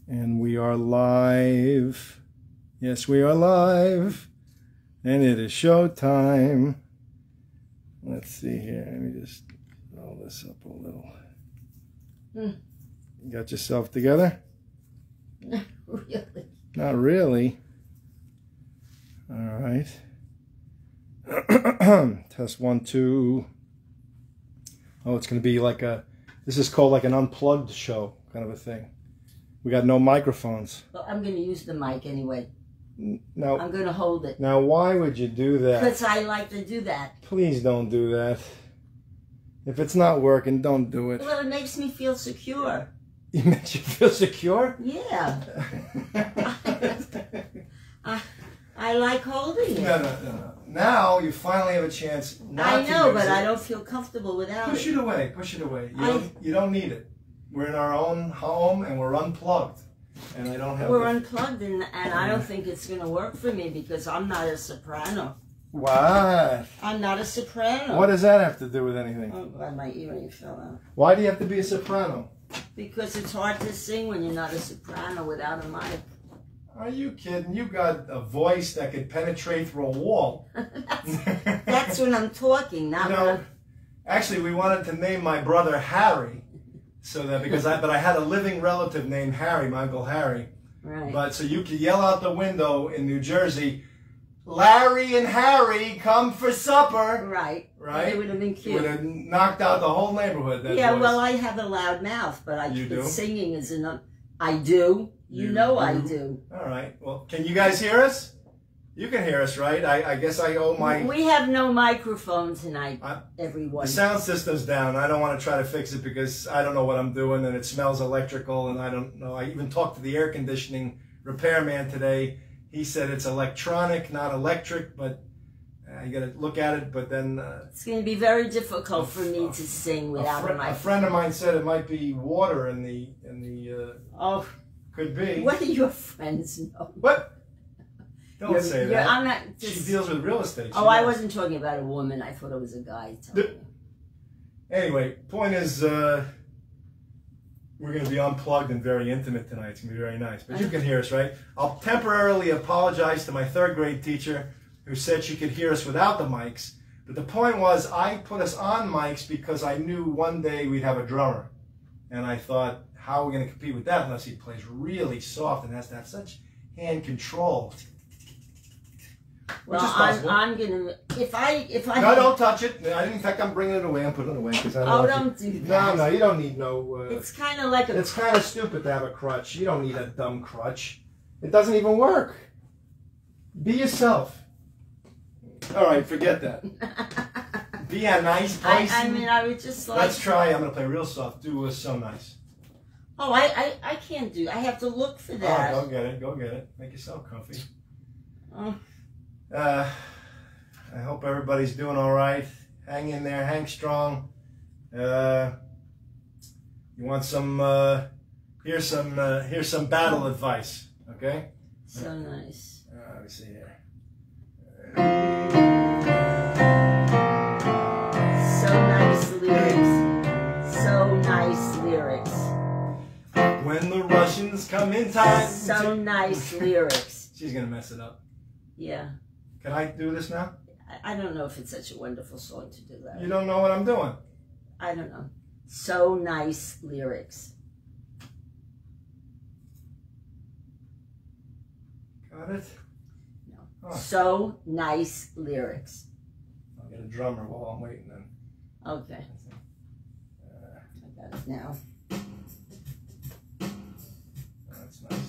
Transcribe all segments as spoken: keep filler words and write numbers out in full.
And we are live. Yes, we are live. And it is show time. Let's see here. Let me just roll this up a little. Mm. You got yourself together? Not really. Not really. All right. Test one, two. Oh, it's going to be like a, this is called like an unplugged show kind of a thing. We got no microphones. Well, I'm going to use the mic anyway. Now, I'm going to hold it. Now, why would you do that? Because I like to do that. Please don't do that. If it's not working, don't do it. Well, it makes me feel secure. It makes you feel secure? Yeah. I, I like holding it. No, no, no, no. Now you finally have a chance not I to know, use but it. I don't feel comfortable without Push it. it away. Push it away. You, I, don't, you don't need it. We're in our own home and we're unplugged. And I don't have We're the... unplugged, and, and I don't think it's going to work for me because I'm not a soprano. What? I'm not a soprano. What does that have to do with anything? Oh, God, my earring fell out. Why do you have to be a soprano? Because it's hard to sing when you're not a soprano without a mic. Are you kidding? You got a voice that could penetrate through a wall. that's, that's when I'm talking, not you when know, I'm... Actually, we wanted to name my brother Harry, so that because I but I had a living relative named Harry, my Uncle Harry. Right. But so you could yell out the window in New Jersey, Larry and Harry come for supper. Right. Right. It would have been cute. It would have knocked out the whole neighborhood. That yeah. voice. Well, I have a loud mouth, but I You do? singing is enough. I do. You, You know do? I do. All right. Well, can you guys hear us? You can hear us, right? I, I guess I owe my... We have no microphone tonight, I, everyone. The sound system's down. I don't want to try to fix it because I don't know what I'm doing and it smells electrical and I don't know. I even talked to the air conditioning repairman today. He said it's electronic, not electric, but I got to look at it. But then... Uh, it's going to be very difficult for me a, to sing a, without fr a microphone. a friend of mine said it might be water in the... In the uh, oh. Could be. What do your friends know? What? Don't you're, say you're, that. I'm not just, she deals with real estate. She oh, I knows. wasn't talking about a woman. I thought it was a guy telling me. Anyway, point is, uh, we're going to be unplugged and very intimate tonight. It's going to be very nice. But you can hear us, right? I'll temporarily apologize to my third grade teacher who said she could hear us without the mics. But the point was, I put us on mics because I knew one day we'd have a drummer. And I thought, how are we going to compete with that unless he plays really soft and has to have such hand control? Well, I'm, I'm gonna if I if I no, don't touch it. I, in fact, I'm bringing it away. I'm putting it away because I don't. Oh, don't do you, that. No, no, you don't need no. Uh, it's kind of like a. It's kind of stupid to have a crutch. You don't need a dumb crutch. It doesn't even work. Be yourself. All right, forget that. Be a nice person. I, I mean, I would just like. Let's try. I'm gonna play real soft. Do was so nice. Oh, I, I I can't do. I have to look for that. Oh, go get it. Go get it. Make yourself comfy. Oh. Uh, I hope everybody's doing all right. Hang in there. Hang strong. Uh, you want some? Uh, here's some. Uh, here's some battle advice. Okay. So nice. Uh, let me see here. So nice lyrics. So nice lyrics. When the Russians come in time. So nice lyrics. She's gonna mess it up. Yeah. Can I do this now? I, I don't know if it's such a wonderful song to do that. You don't know what I'm doing. I don't know. So nice lyrics. Got it? No. Oh. So nice lyrics. I'll get a drummer while I'm waiting then. Okay. Uh, I got it now. that's nice.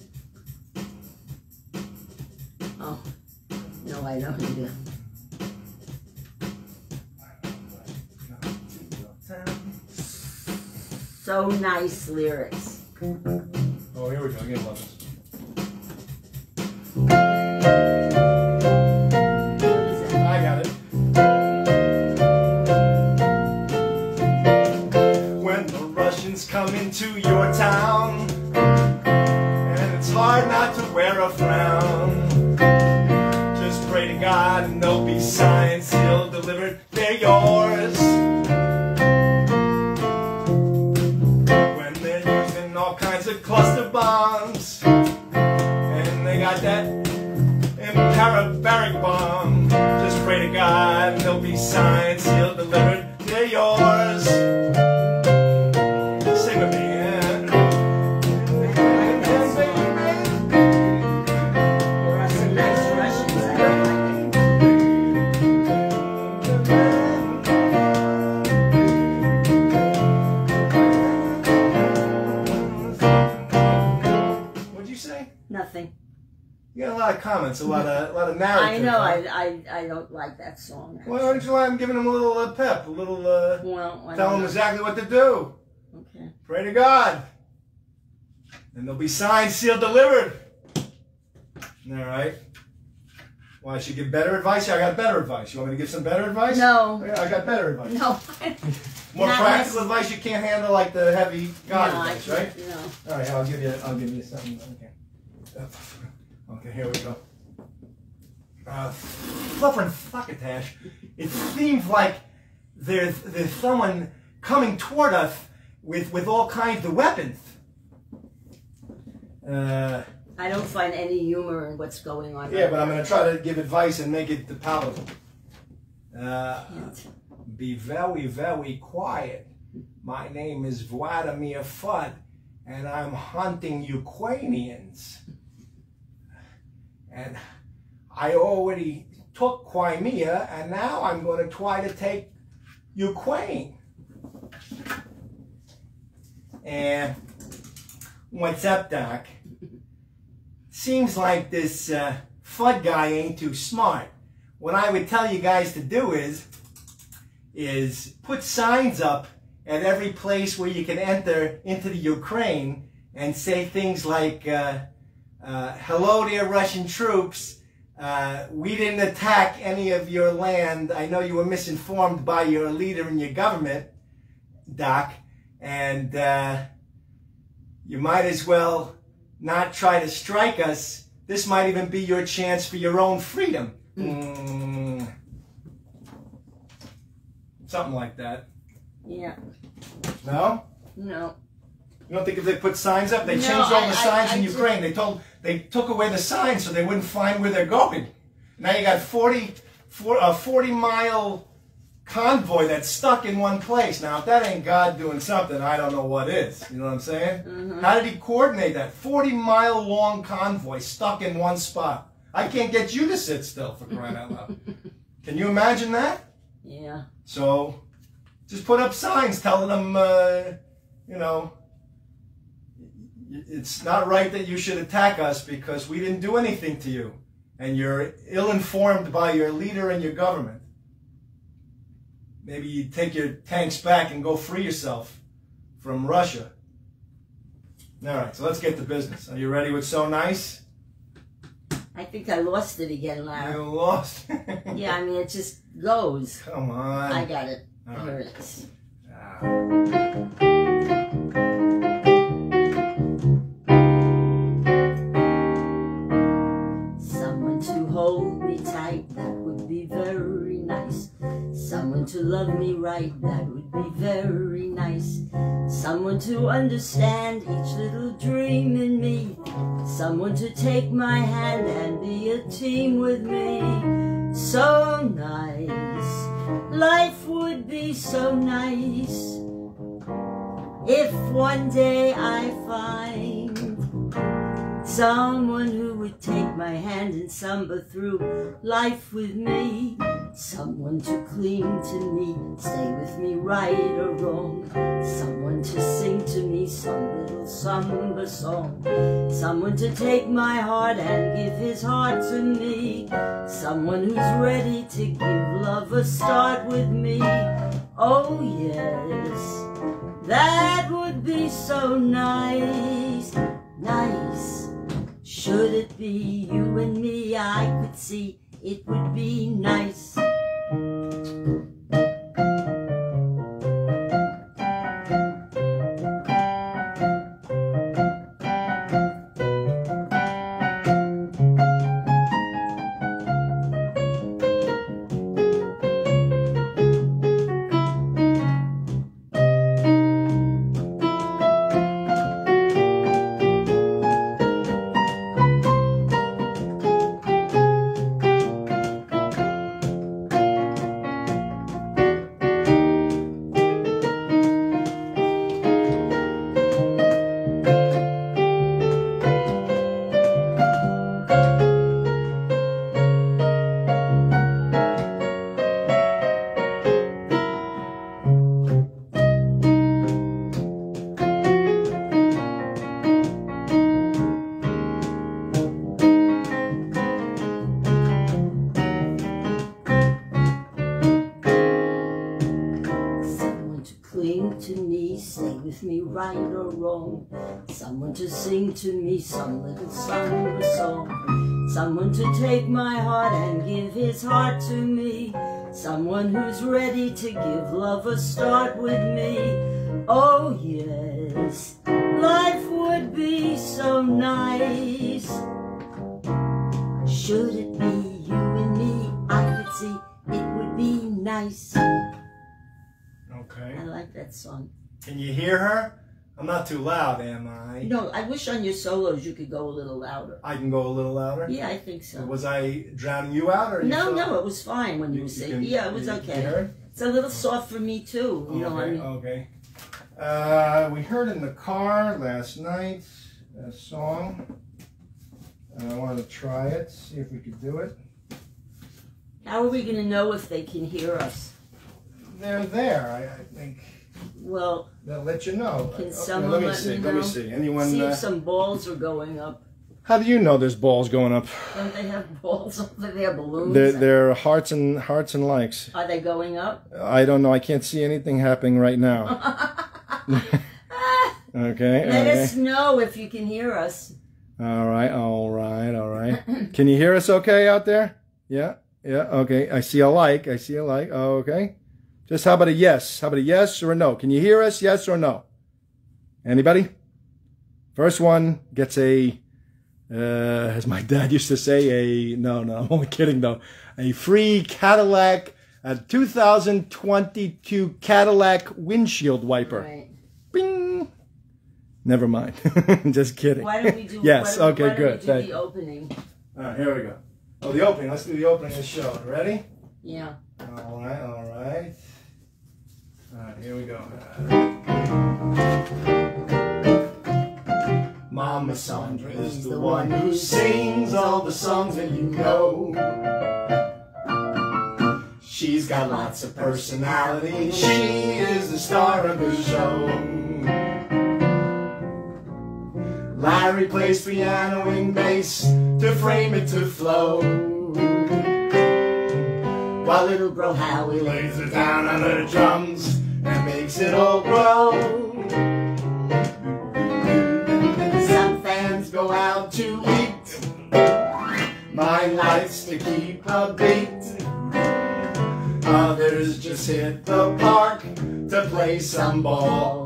Oh, no, I don't need it. So nice lyrics. Oh, here we go. You're gonna love this. I got it. When the Russians come into your town, and it's hard not to wear a frown, just pray to God and there'll be signs He'll deliver. They're yours. When they're using all all kinds of cluster bombs. And they got that parabaric bomb. Just pray to God there'll be signs sealed, delivered. They're yours. Sing with me, yeah. There are some nice Russians. I don't like it. What'd you say? Nothing. You got a lot of comments, a lot of, a lot of narrative. I know. Huh? I, I I don't like that song. Actually. Why don't you like I'm giving them a little uh, pep, a little, uh, Well, I tell don't them know. exactly what to do. Okay. Pray to God. And there'll be signs sealed, delivered. All right. Well, I should give better advice? Yeah, I got better advice. You want me to give some better advice? No. Yeah, I got better advice. No. More Not practical necess- advice you can't handle, like the heavy God no, I advice, right? can't, no. All right, I'll give you. I'll give you something. Okay. Okay, here we go. Uh, Fluffer and Fuckatash. It seems like there's there's someone coming toward us with with all kinds of weapons. Uh, I don't find any humor in what's going on. yeah, but I'm gonna try to give advice and make it palatable. Uh, Can't. be very, very quiet. My name is Vladimir Fudd, and I'm hunting Ukrainians. And I already took Crimea, and now I'm going to try to take Ukraine. And what's up, Doc? Seems like this uh, Fudd guy ain't too smart. What I would tell you guys to do is, is put signs up at every place where you can enter into the Ukraine and say things like, uh, uh, hello there, Russian troops. Uh, we didn't attack any of your land. I know you were misinformed by your leader in your government, Doc, and uh, you might as well not try to strike us. This might even be your chance for your own freedom. Mm. Something like that. Yeah. No? No. You don't think if they put signs up, they No, changed all I- the I- signs I in just- Ukraine. They told they took away the signs so they wouldn't find where they're going. Now you got forty, for, a forty mile convoy that's stuck in one place. Now if that ain't God doing something, I don't know what is. You know what I'm saying? Mm-hmm. How did he coordinate that? forty mile long convoy stuck in one spot. I can't get you to sit still, for crying out loud. Can you imagine that? Yeah. So just put up signs telling them, uh, you know, it's not right that you should attack us because we didn't do anything to you. And you're ill-informed by your leader and your government. Maybe you take your tanks back and go free yourself from Russia. All right, so let's get to business. Are you ready with So Nice? I think I lost it again, Larry. You lost. Yeah, I mean, it just goes. Come on. I got it. All Here right. it is. Ah. Someone to hold me tight, that would be very nice. Someone to love me right, that would be very nice. Someone to understand each little dream in me. Someone to take my hand and be a team with me. So nice, life would be so nice if one day I find someone who would take my hand and samba through life with me. Someone to cling to me, stay with me right or wrong. Someone to sing to me some little samba song. Someone to take my heart and give his heart to me. Someone who's ready to give love a start with me. Oh yes, that would be so nice, nice. Should it be you and me, I could see it would be nice. or wrong. Someone to sing to me some little song or song. Someone to take my heart and give his heart to me. Someone who's ready to give love a start with me. Oh yes, life would be so nice. Should it be you and me, I could see it would be nice. Okay. I like that song. Can you hear her? I'm not too loud, am I? No, I wish on your solos you could go a little louder. I can go a little louder? Yeah, I think so. Was I drowning you out? Or you No, felt- no, it was fine when you, You- were you singing. can- Yeah, it was you- okay. you heard? It's a little soft for me too. You know, I Okay, mean, okay. Uh, we heard in the car last night a song. And I wanted to try it, see if we could do it. how are we going to know if they can hear us? They're there, I, I think. Well, They'll let you know. Can Okay, someone let me let see. me Let me know? see. Anyone? see Uh, if some balls are going up. how do you know there's balls going up? Don't they have balls over there, balloons? They're, they're hearts and hearts and likes. Are they going up? I don't know. I can't see anything happening right now. Okay. Let okay. us know if you can hear us. All right. All right. All right. Can you hear us okay out there? Yeah. Yeah. Okay. I see a like. I see a like. Okay. Just how about a yes? How about a yes or a no? Can you hear us? Yes or no? Anybody? First one gets a, uh, as my dad used to say, a, no, no, I'm only kidding though, a free Cadillac, a two thousand twenty-two Cadillac windshield wiper. Right. Bing! Never mind. Just kidding. Why don't we do? Yes. why, Okay. why don't Good. We do Thank the you. opening. All right. Here we go. Oh, the opening. Let's do the opening of the show. Ready? Yeah. All right. All right. All right. Here we go. Mama Sandra is the one who sings all the songs that you know. She's got lots of personality. She is the star of the show. Larry plays piano and bass to frame it to flow, while little bro Howie lays it down on the drums and makes it all grow. Some fans go out to eat, mine likes to keep a beat. Others just hit the park to play some ball.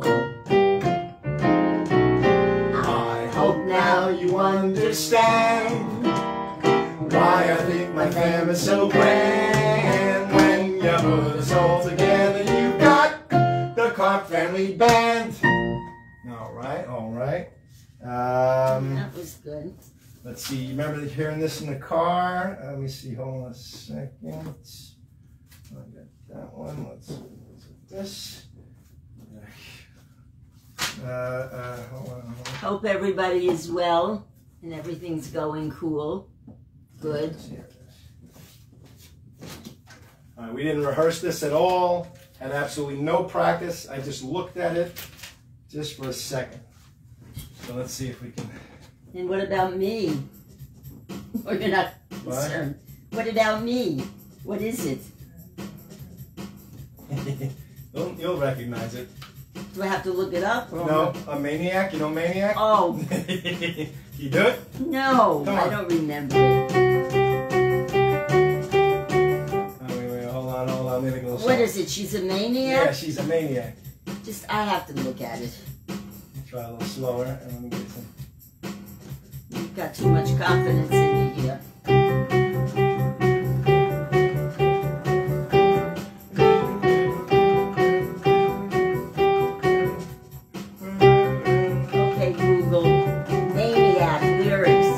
I hope now you understand why I think my family's so grand. When you put us all together, you got the Clark Family Band. All right, all right. Um, That was good. let's see. You remember hearing this in the car? Uh, let me see. Hold on a second. I got that one. Let's see. This. Uh, uh, hold on, hold on. Hope everybody is well and everything's going cool. Good. Here it is. All right, we didn't rehearse this at all. Had absolutely no practice. I just looked at it just for a second. So let's see if we can. And what about me? Or you're not concerned? What about me? What is it? you'll, you'll recognize it. Do I have to look it up? Or No, a maniac. You know maniac? Oh, You do it? no. Come I on. don't remember it. Oh, wait, wait, hold on, hold on. Let me go. What is it? She's a Yeah, maniac? she's a maniac. Just, I have to look at it. Try a little slower, and let me get some. You've got too much confidence in you here. Okay, Google. Maniac lyrics.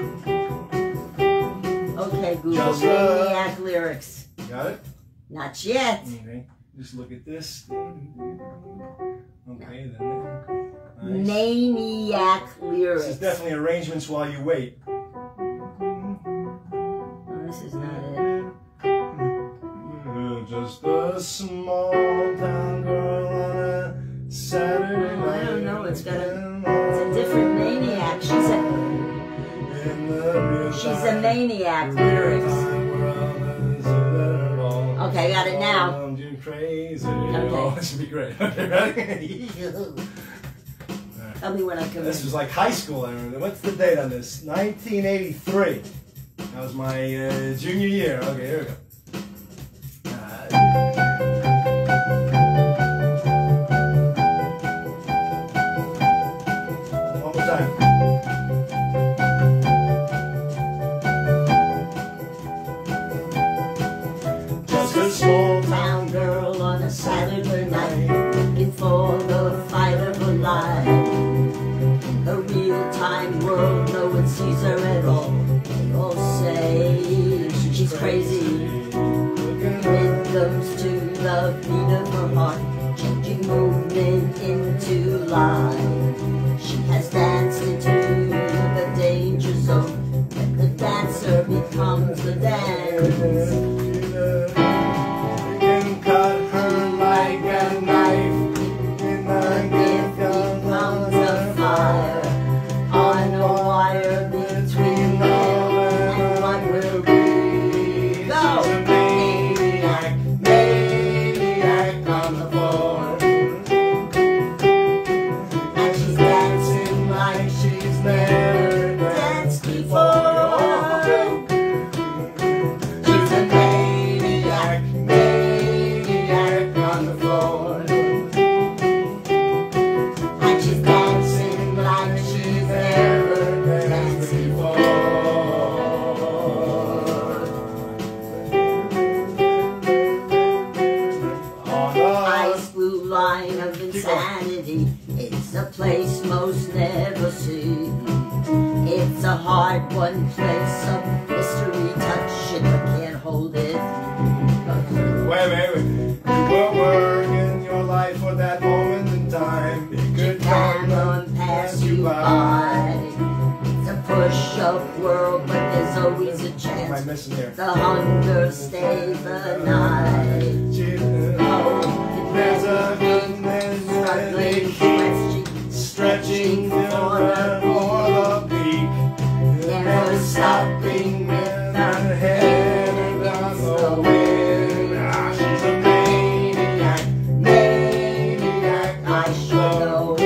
Okay, Google. Just, uh, Maniac lyrics. Got it? Not yet. Okay. Just look at this. Okay, then. Nice. Maniac This lyrics. is definitely arrangements while you wait. Oh, this is not it. You're just a small town girl on a Saturday Oh, I night. don't know. It's got a, it's a different maniac. She's a, she's a maniac lyrics. Okay, I got it now. I'm too crazy. Okay. Oh, this should be great. Okay, ready? Tell me when I come This in. was like high school. I remember. What's the date on this? nineteen eighty-three. That was my uh, junior year. Okay, here we go. One more time. Just a small town girl on a Saturday night, looking for the fight of her life. A real-time world, no one sees her at all. They all say she's crazy. Rhythms to the beat of her heart, changing movement into life. She has danced into the danger zone, and the dancer becomes the dance. You can cut her like a knife, and the gift becomes a fire On a wire between them and what will be. Go! She's a maniac, maniac on the floor. And she's dancing like she's never danced before. She's a maniac, maniac on the floor. And she's dancing like she's never danced before. Ice blue line of insanity. It's a place most never see. It's a hard one place of mystery. Touch it but can't hold it. Wait, wait, wait. You were working your life for that moment in time. It could Can come on pass you by. It's a push-up world, but there's always a What am I chance. missing here? The hunger stays the night. She- Oh, There's a goodness struggling, stretching, stretching for the, for the peak. never stopping with her head against the wind. Ah, she's a maniac, maniac. I sure know.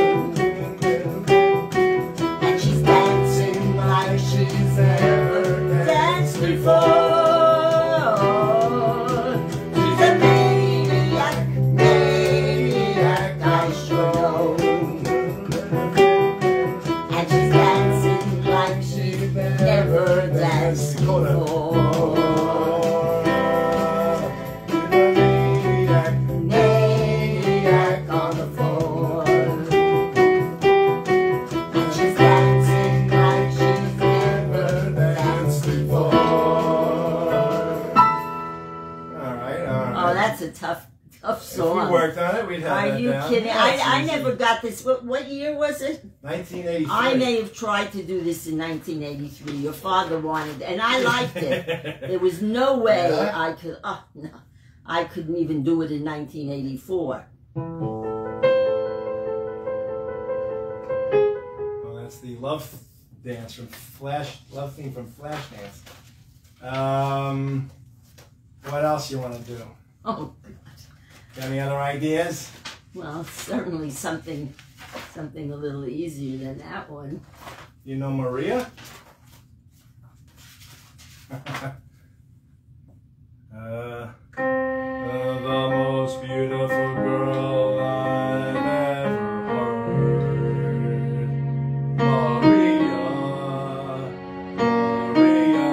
And she's dancing like she's never danced before. She's a maniac, maniac, I sure know. And she's dancing like she's never danced before. Maniac on the floor. And she's dancing like she's never danced before. All right, all right. Oh, that's a tough, tough If we song. worked on it, we'd have Are that you down. kidding? Yeah, it's I, I easy. never got this. What, what year was it? nineteen eighty-three. I may have tried to do this in nineteen eighty-three. Your father wanted, and I liked it. There was no way Yeah? I could. Oh no, I couldn't even do it in nineteen eighty-four. Well, that's the love dance from Flash, love theme from Flashdance. Um, what else you want to do? Oh, Got any other ideas? well, certainly something, something a little easier than that one. You know Maria? uh, the most beautiful girl I've ever heard. Maria, Maria,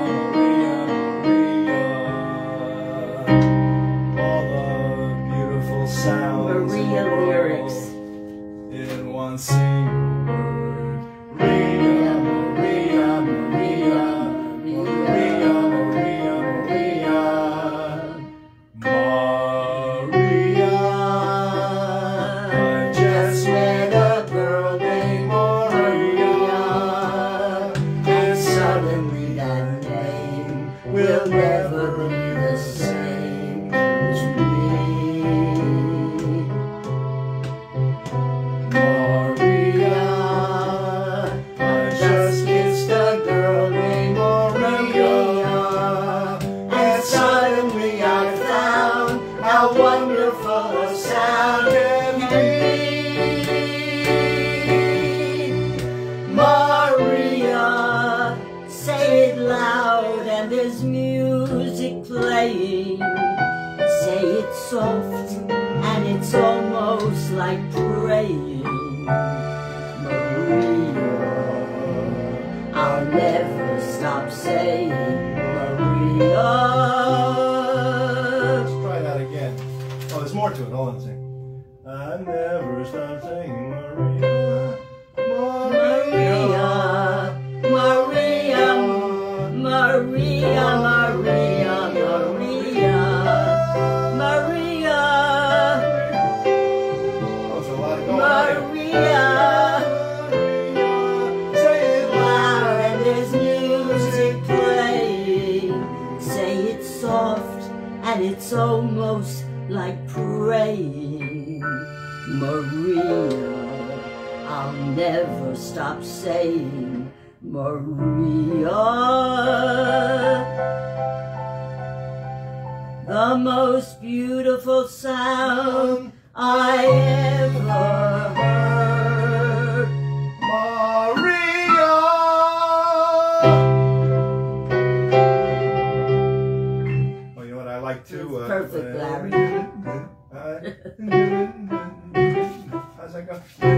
Maria, Maria. All the beautiful sounds Maria in the world lyrics. in one single word. Maria, Maria, Maria, Maria, Maria. playing. Say it's soft and it's almost like praying. Maria, I'll never stop saying Maria. Let's try that again. Oh, there's more to it. Hold on a second. I never stop saying Maria. Maria, Maria, Maria, Maria, Maria, Maria, Oh, there's a lot of going on Maria. Say it Loud and there's music playing. Say it's soft and it's almost like praying. Maria, I'll never stop saying Maria. The most beautiful sound I ever heard. Maria. Well, you know what I like too? Uh, Perfect, uh, Larry. uh, how's that go?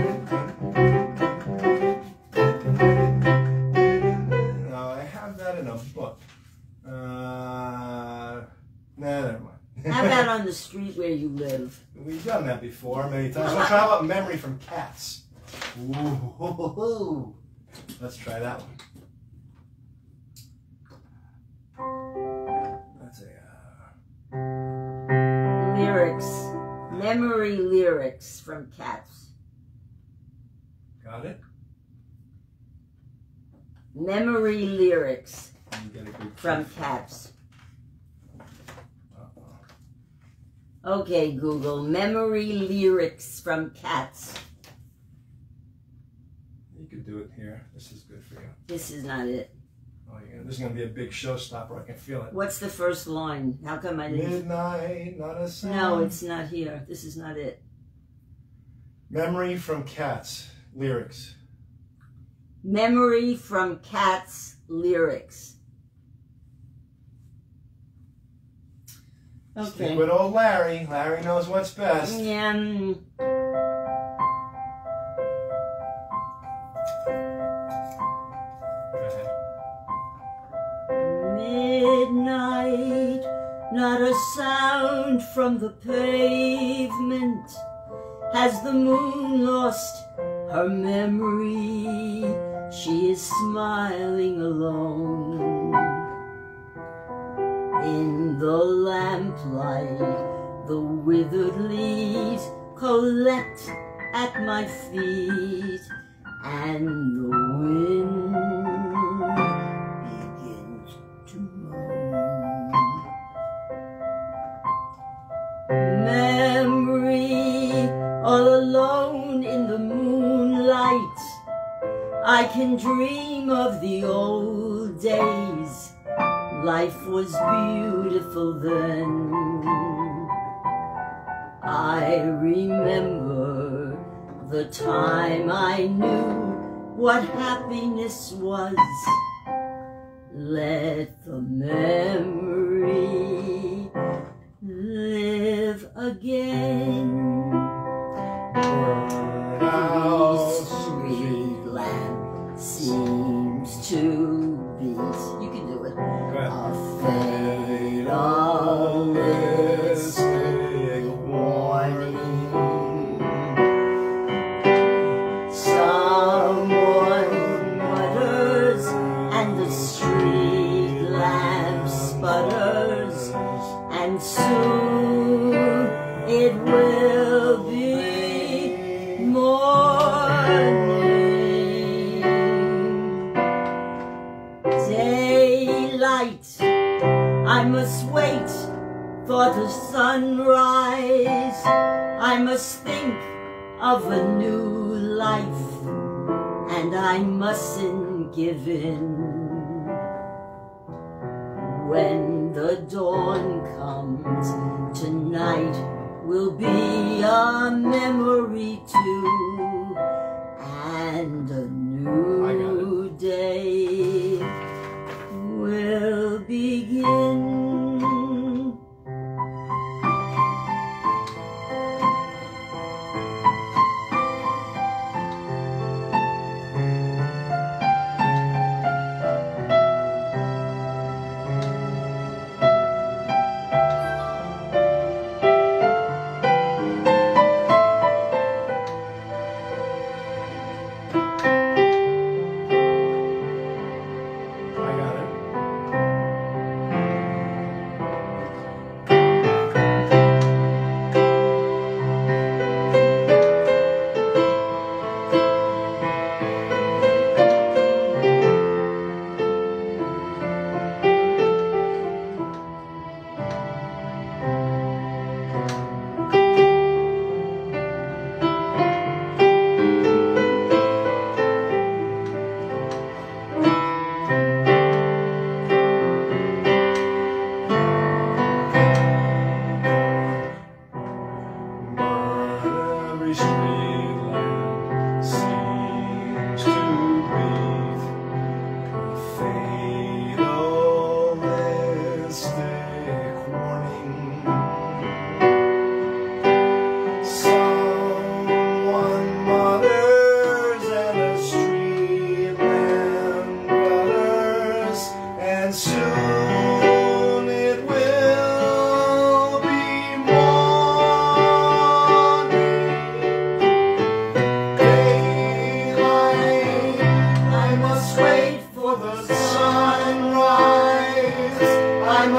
No, I have that in a book. Uh, nah, never mind. How about on the street where you live? We've done that before many times. Let's try about Memory from Cats. Ooh. Let's try that one. Let's see. Uh, Lyrics. Memory lyrics from Cats. got it? Memory lyrics You get a good from kick. Cats. Uh-oh. Okay, Google. Memory lyrics from Cats. You could do it here. This is good for you. This is not it. Oh, yeah. This is going to be a big showstopper. I can feel it. What's the first line? How come I didn't... Midnight, not a sound. No, it's not here. This is not it. Memory from Cats. Lyrics. Memory from Cats lyrics. Stick Okay. with old Larry. Larry knows what's best. Yeah. mm, Go ahead. Midnight, not a sound from the pavement. Has the moon lost her memory? She is smiling alone. In the lamplight, the withered leaves collect at my feet, and the wind begins to moan. Memory, all alone in the moonlight, I can dream of the old days. Life was beautiful then. I remember the time I knew what happiness was. Let the memory live again. The street lamp seems to beat. You can do it. Go ahead. A fatalistic warning. Someone mutters and the street lamp sputters, and soon it will be morning. Daylight, I must wait for the sunrise. I must think of a new life, and I mustn't give in. When the dawn comes, tonight will be a memory too, and a new day will begin.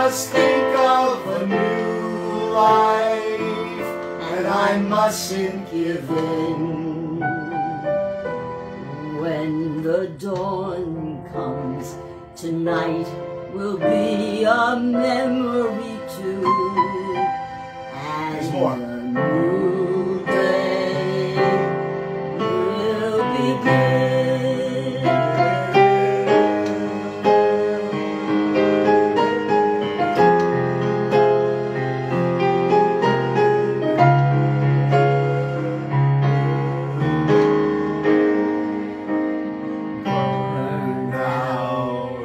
must think of a new life, and I mustn't give in. When the dawn comes, tonight will be a memory too. And more. a new day will begin. Burn out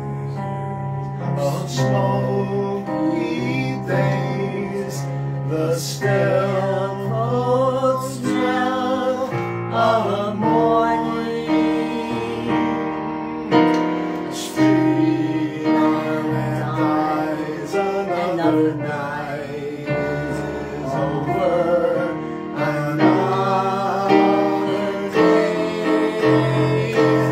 of smoky days, the still cold smell of the morning. Street arm dies, another night is over, another day is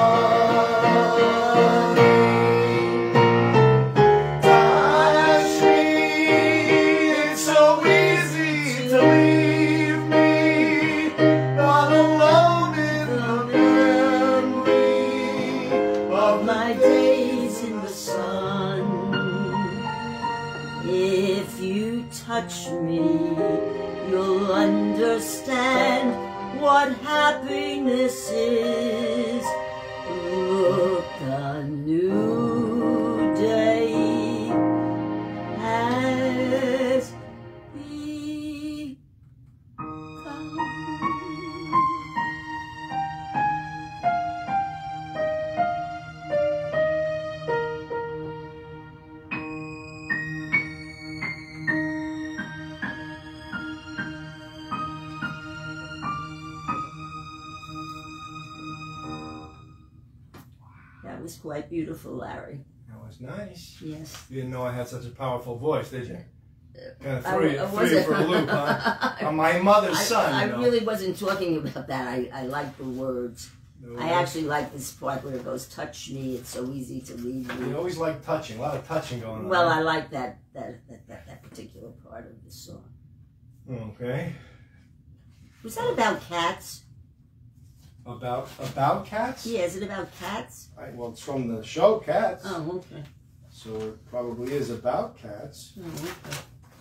dawning. Touch me, it's so easy to leave me all alone in the memory of My days in the sun. If you touch me, you'll understand what happiness is. Look, a new day has begun. That was quite beautiful, Larry. That was nice. Yes. You didn't know I had such a powerful voice, did you? Kind of I- threw you, I threw you for a wasn't- loop, huh? I'm my mother's I, son, I you know. really wasn't talking about that. I, I like the words. No, I actually like this part where it goes, touch me, it's so easy to leave You me. always like touching, a lot of touching going on. Well, I like that that, that, that that particular part of the song. Okay. Was that about cats? About about cats? Yeah, is it about cats? I, well, it's from the show Cats, Oh, okay. so it probably is about cats. Oh, okay.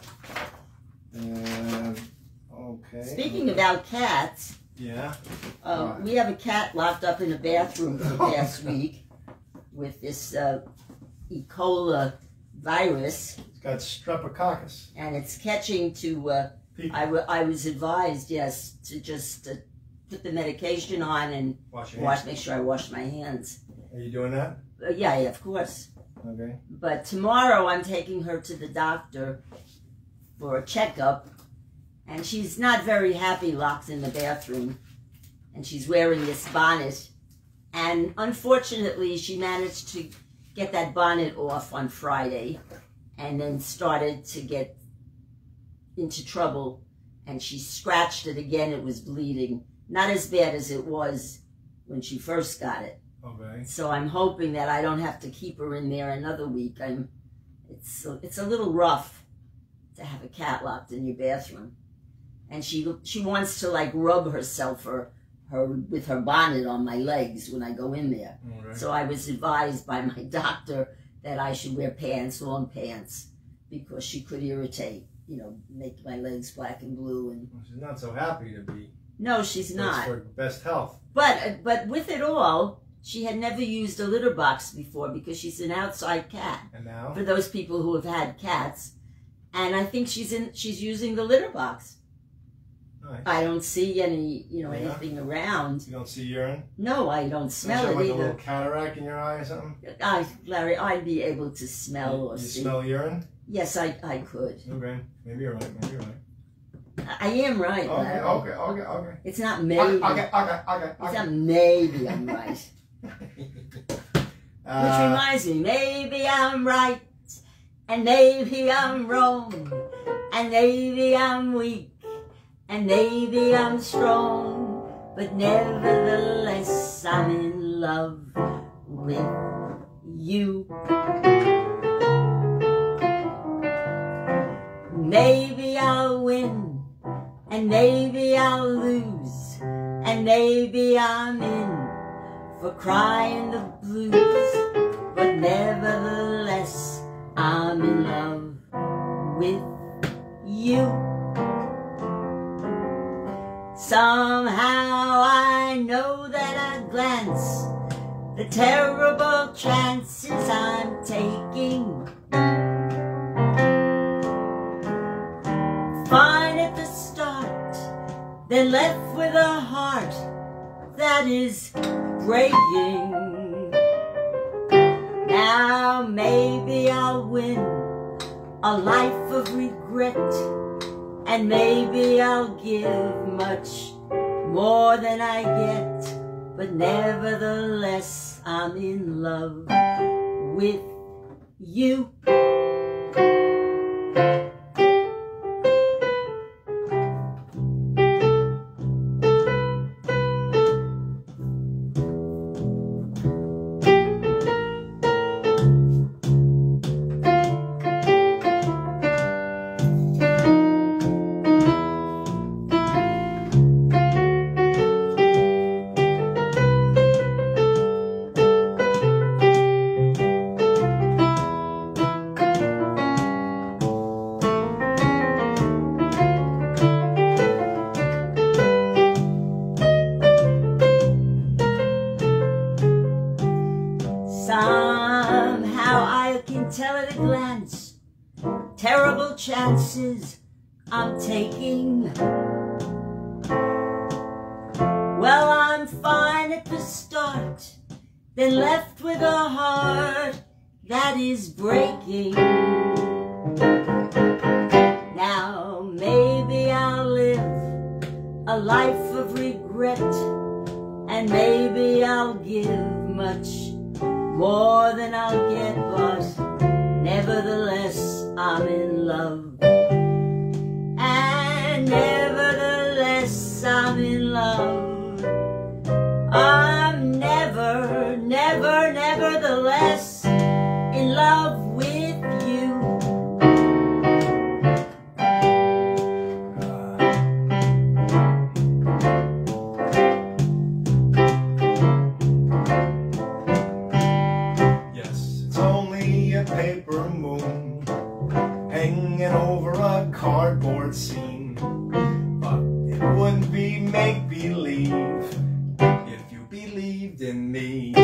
And okay. Speaking about cats, Yeah. uh, Right. we have a cat locked up in a bathroom for the past week with this uh, E. coli virus, It's got streptococcus. and it's catching to. Uh, People. I, w- I was advised, yes, to just uh, put the medication on and Wash your wash, hands. make sure I wash my hands. Are you doing that? Uh, yeah, yeah, of course. Okay. But tomorrow I'm taking her to the doctor for a checkup, and she's not very happy locked in the bathroom, and she's wearing this bonnet. And unfortunately, she managed to get that bonnet off on Friday, and then started to get into trouble, and she scratched it again. It was bleeding. Not as bad as it was when she first got it. Okay. So I'm hoping that I don't have to keep her in there another week. I'm, it's it's a little rough to have a cat locked in your bathroom, and she she wants to like rub herself or her with her bonnet on my legs when I go in there. All right. So I was advised by my doctor that I should wear pants, long pants, because she could irritate, you know, make my legs black and blue. And Well, she's not so happy to be. no, she's That's not. for best health. But but with it all, she had never used a litter box before because she's an outside cat. And now? For those people who have had cats, and I think she's in she's using the litter box. Nice. I don't see any you know Yeah. anything around. You don't see urine? No, I don't Don't you smell have it like a either. little cataract in your eye or something? I, Larry, I'd be able to smell You, or you see. smell urine? Yes, I I could. Okay. Maybe you're right. Maybe you're right. I am right, Okay, Larry. okay, okay, okay. It's not maybe. Okay, okay, okay, It's okay. not maybe I'm right. Which Uh, reminds me, maybe I'm right, and maybe I'm wrong, and maybe I'm weak, and maybe I'm strong, but nevertheless I'm in love with you. maybe I'll win, and maybe I'll lose, and maybe I'm in for crying the blues, but nevertheless I'm in love with you. Somehow I know that at a glance the terrible chances I'm taking, fine at the start, then left with a heart that is breaking. Now maybe I'll win a life of regret, and maybe I'll give much more than I get, but nevertheless I'm in love with you. Somehow I can tell at a glance terrible chances I'm taking. Well, I'm fine at the start, then left with a heart that is breaking. Now maybe I'll live a life of regret, and maybe I'll give much more than I'll get, but nevertheless I'm in love. And nevertheless I'm in love. I'm never, never, nevertheless in love with you. Paper moon hanging over a cardboard scene, but it wouldn't be make-believe if you believed in me.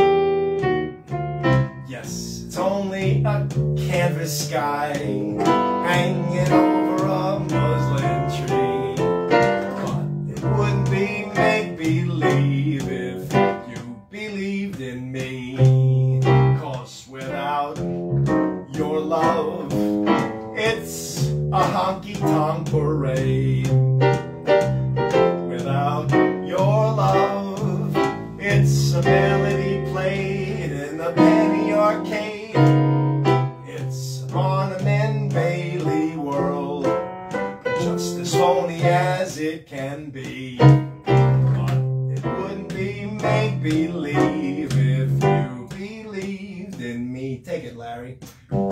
Yes, it's only a canvas sky hanging over a muslin tree, but it wouldn't be make-believe if you believed in me. 'Cause without your love, it's a honky-tonk parade. Without your love, it's a melody played in the penny arcade. It's a Barnum and Bailey world, just as phony as it can be. But it wouldn't be make-believe if you believed in me. Take it, Larry.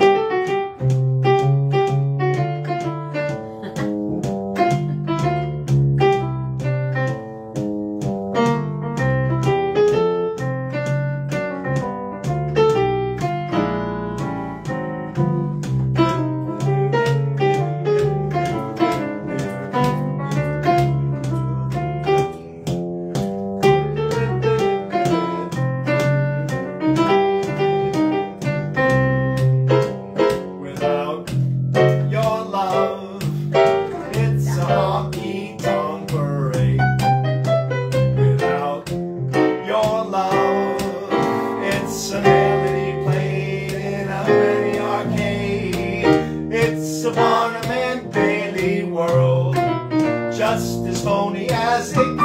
Just as phony as it can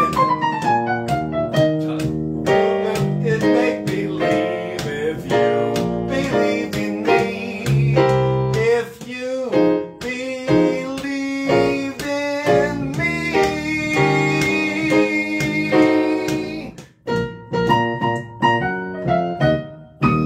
be. It make believe if you believe in me. If you believe in me.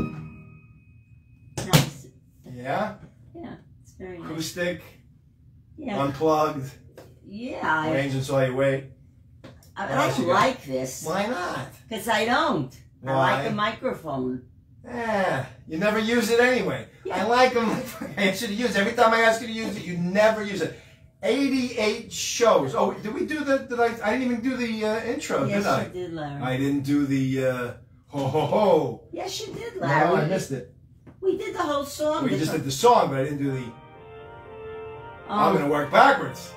Nice. Yeah? Yeah, it's very nice. Acoustic. Yeah. Unplugged. Yeah. I, Range and saw you wait. I, What I else don't you got? like this. Why not? Because I don't. I Why? like a microphone. Yeah, you never use it anyway. Yeah. I like them. I should use it. Every time I ask you to use it, you never use it. eighty-eight shows. Oh, did we do the, did I, I didn't even do the uh, intro, Yes, did I? you did, Larry. I didn't do the, uh, ho ho ho. Yes, you did, No, Larry. I missed it. We did the whole song. We the just fir- did the song, but I didn't do the, Oh. I'm going to work backwards.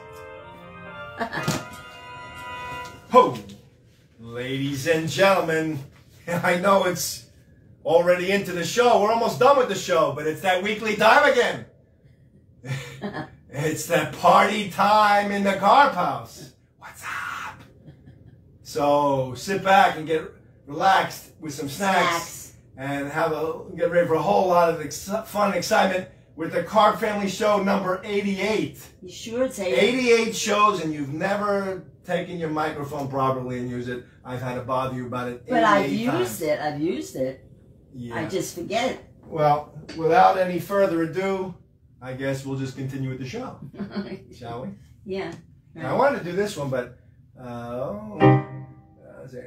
Ho! Ladies and gentlemen, I know it's already into the show. We're almost done with the show, but it's that weekly time again. It's that party time in the Carp House. What's up? So sit back and get relaxed with some snacks, Snacks. and have a get ready for a whole lot of ex fun and excitement with the Carp Family Show number eighty-eight. You sure it's eight? eighty-eight shows, and you've never taken your microphone properly and used it. I've had to bother you about it. But I've eighty-eight used times. it. I've used it. Yeah. I just forget it. Well, without any further ado, I guess we'll just continue with the show, shall we? Yeah. Now, I wanted to do this one, but uh, oh, uh, let's see.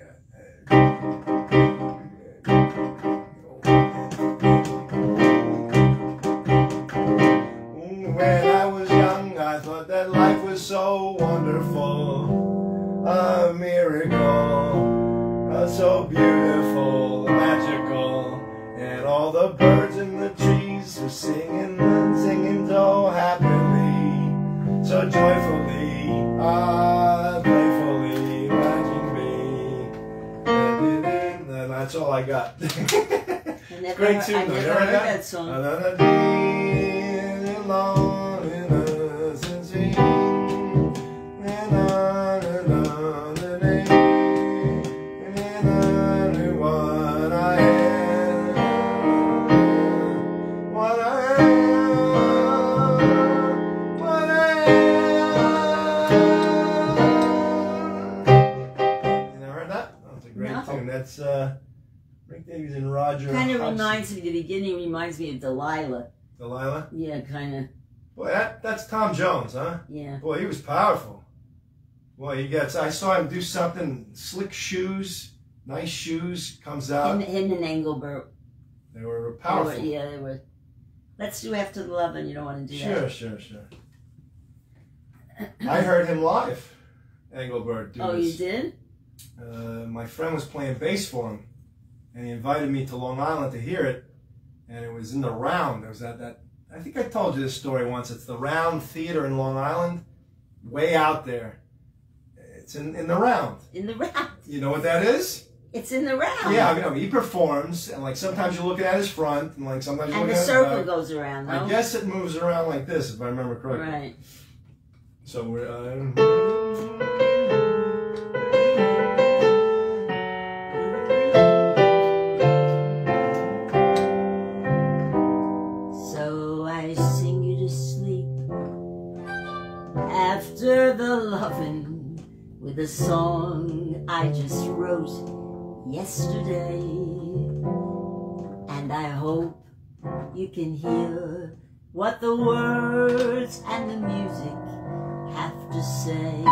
When I was young, I thought that life was so wonderful, a miracle, uh, so beautiful, magical, and all the birds in the trees were singing and singing so happily, so joyfully, ah, playfully, watching me. And that's all I got. I never, Great heard- tune, I though. You never ever heard heard that, that? song. Another day long innocency. And on and on the day, and I knew what I am, what I am, what I am. You never heard that? That's a great No. tune. That's uh, Rick Davies and Roger. Kind of Hudson. reminds me, the beginning reminds me of Delilah. Delilah. Yeah, kind of. Boy, that, that's Tom Jones, huh? Yeah. Boy, he was powerful. Boy, he gets, I saw him do something, slick shoes, nice shoes, comes out. Him, him and Engelbert. They were They were, powerful. yeah, they were. Let's do After the Lovin'. You don't want to do Sure, that. sure, sure. I heard him live, Engelbert, do Oh, this. you did? Uh, my friend was playing bass for him, and he invited me to Long Island to hear it, and it was in the Round. It was at that, I think I told you this story once. It's the Round Theater in Long Island, way out there. It's in, in the Round. In the round. You know what that is? It's in the round. Yeah, I mean, he performs, and like sometimes you're looking at his front, and like sometimes you're And looking the at circle his back. goes around, though. I guess it moves around like this, if I remember correctly. Right. So we're. Uh, So I sing you to sleep after the lovin' with a song I just wrote yesterday. And I hope you can hear what the words and the music have to say.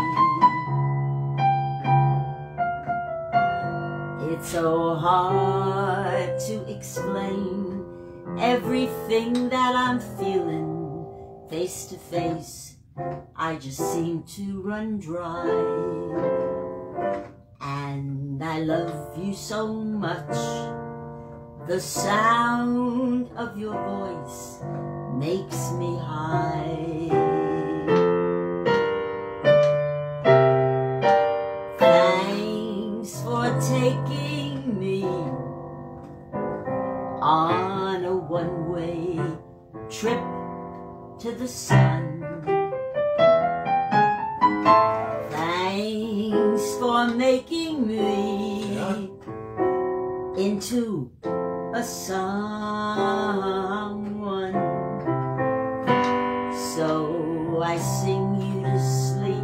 It's so hard to explain everything that I'm feeling face to face. I just seem to run dry. And I love you so much. The sound of your voice makes me high. Thanks for taking me on a one-way trip to the sun. Thanks for making me into a someone. So I sing you to sleep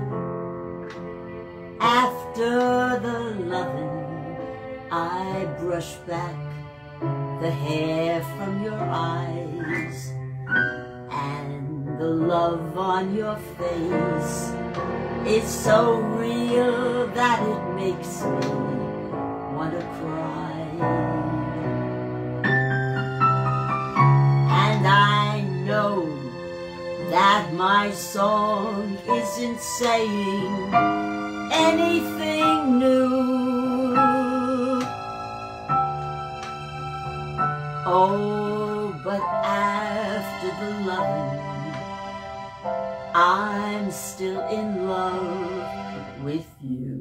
after the lovin'. I brush back the hair from your eyes, and the love on your face is so real that it makes me want to cry. And I know that my song isn't saying anything new. Oh, but after the loving, I'm still in love with you.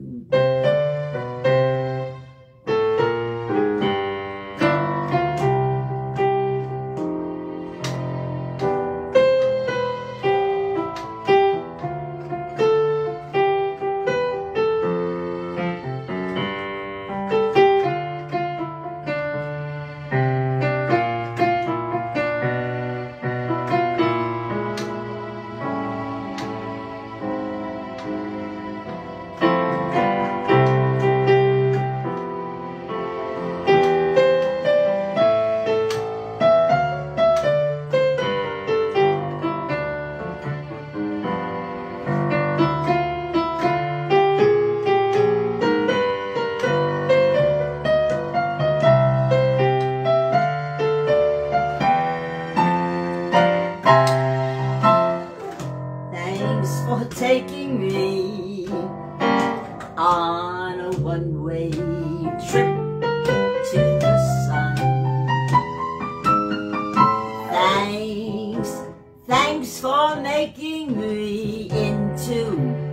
Taking me on a one-way trip to the sun. Thanks, thanks for making me into,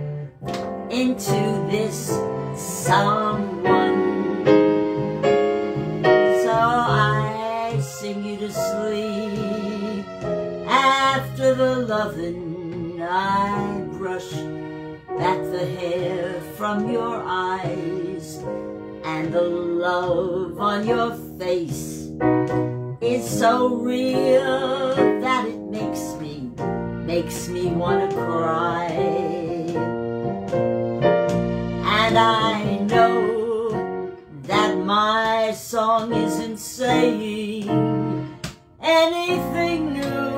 into this someone. So I sing you to sleep after the loving I brush back the hair from your eyes, and the love on your face is so real that it makes me, makes me want to cry. And I know that my song isn't saying anything new.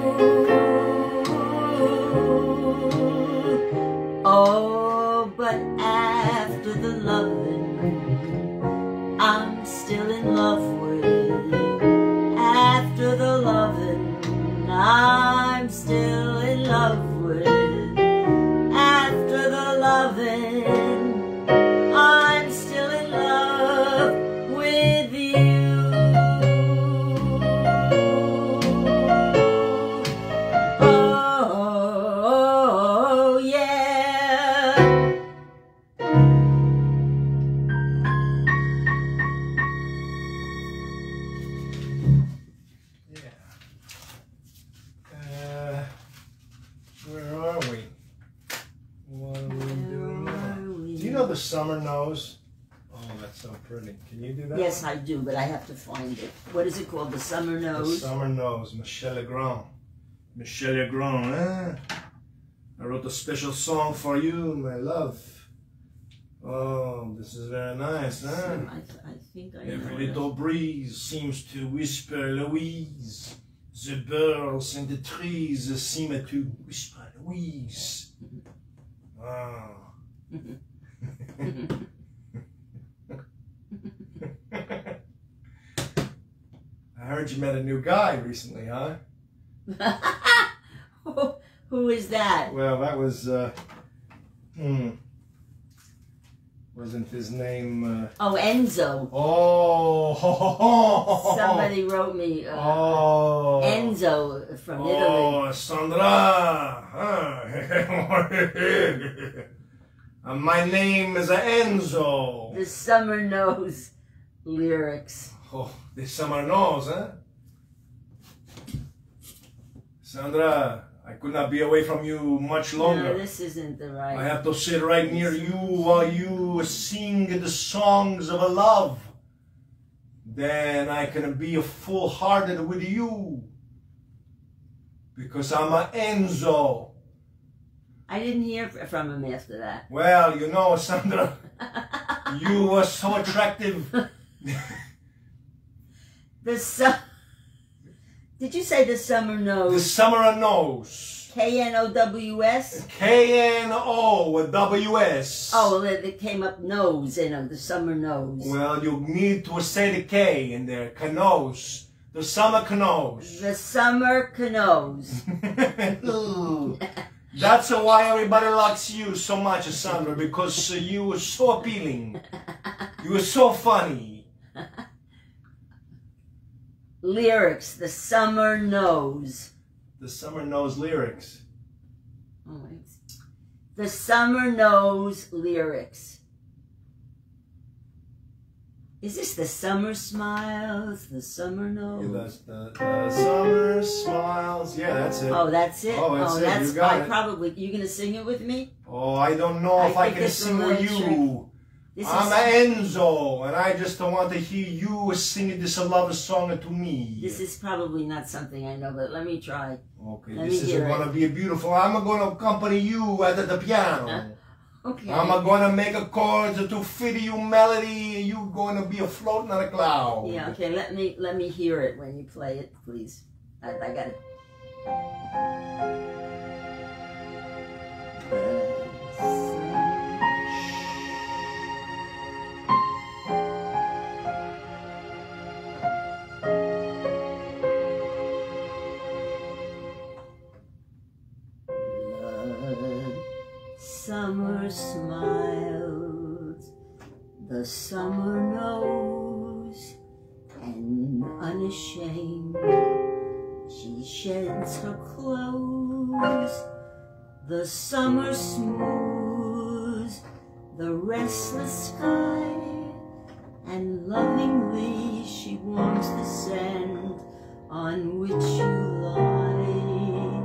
Oh, but after the loving, I'm still in love with. After the loving, I'm still in love with. After the loving, I'm still in love with you. Oh, yeah. The summer nose. Oh, that's so pretty. Can you do that? Yes, I do, but I have to find it. What is it called? The summer nose? The summer nose. Michel Legrand. Michel Legrand, eh? I wrote a special song for you, my love. Oh, this is very nice, huh? I, th I think I know. Every little breeze seems to whisper Louise. The birds in the trees seem to whisper Louise. Oh. I heard you met a new guy recently, huh? who, who is that? Well, that was, uh, hmm, wasn't his name, uh... Oh, Enzo. Oh! Somebody wrote me, uh, oh. Enzo from oh, Italy. Oh, Sandra! Uh, my name is Enzo. The summer nose lyrics. Oh, the summer nose, huh? Sandra, I could not be away from you much longer. No, this isn't the right. I have to sit right near you while you sing the songs of a love. Then I can be full-hearted with you. Because I'm a Enzo. I didn't hear from him after that. Well, you know, Sandra, you were so attractive. The su- Did you say the summer nose? The summer nose. K N O W S? K N O with W S. Oh, well, it came up nose, you know, the summer nose. Well, you need to say the K in there. Canoes. The summer canoes. The summer canoes. That's why everybody likes you so much, Sandra, because uh, you were so appealing. You were so funny. Lyrics, the summer nose. The summer knows lyrics. Oh, wait. The summer nose lyrics. Is this the summer smiles, the summer nose? Yeah, that's the, the summer smiles. Yeah, that's it. Oh, that's it? Oh, that's oh, it. that's You got I it. probably, you going to sing it with me? Oh, I don't know I if I think can it's a sing with little you. This I'm is, Enzo, and I just don't want to hear you singing this love song to me. This is probably not something I know, but let me try. Okay, Let this me is hear going to it. be beautiful. I'm going to accompany you at the piano. Okay. I'm going to make a chord to fit you melody, and you're going to be floating on a cloud. Yeah, okay, let me let me hear it when you play it, please. I, I got it. Summer smiles, the summer knows, and unashamed she sheds her clothes. The summer smooths the restless sky, and lovingly she warms the sand on which you lie.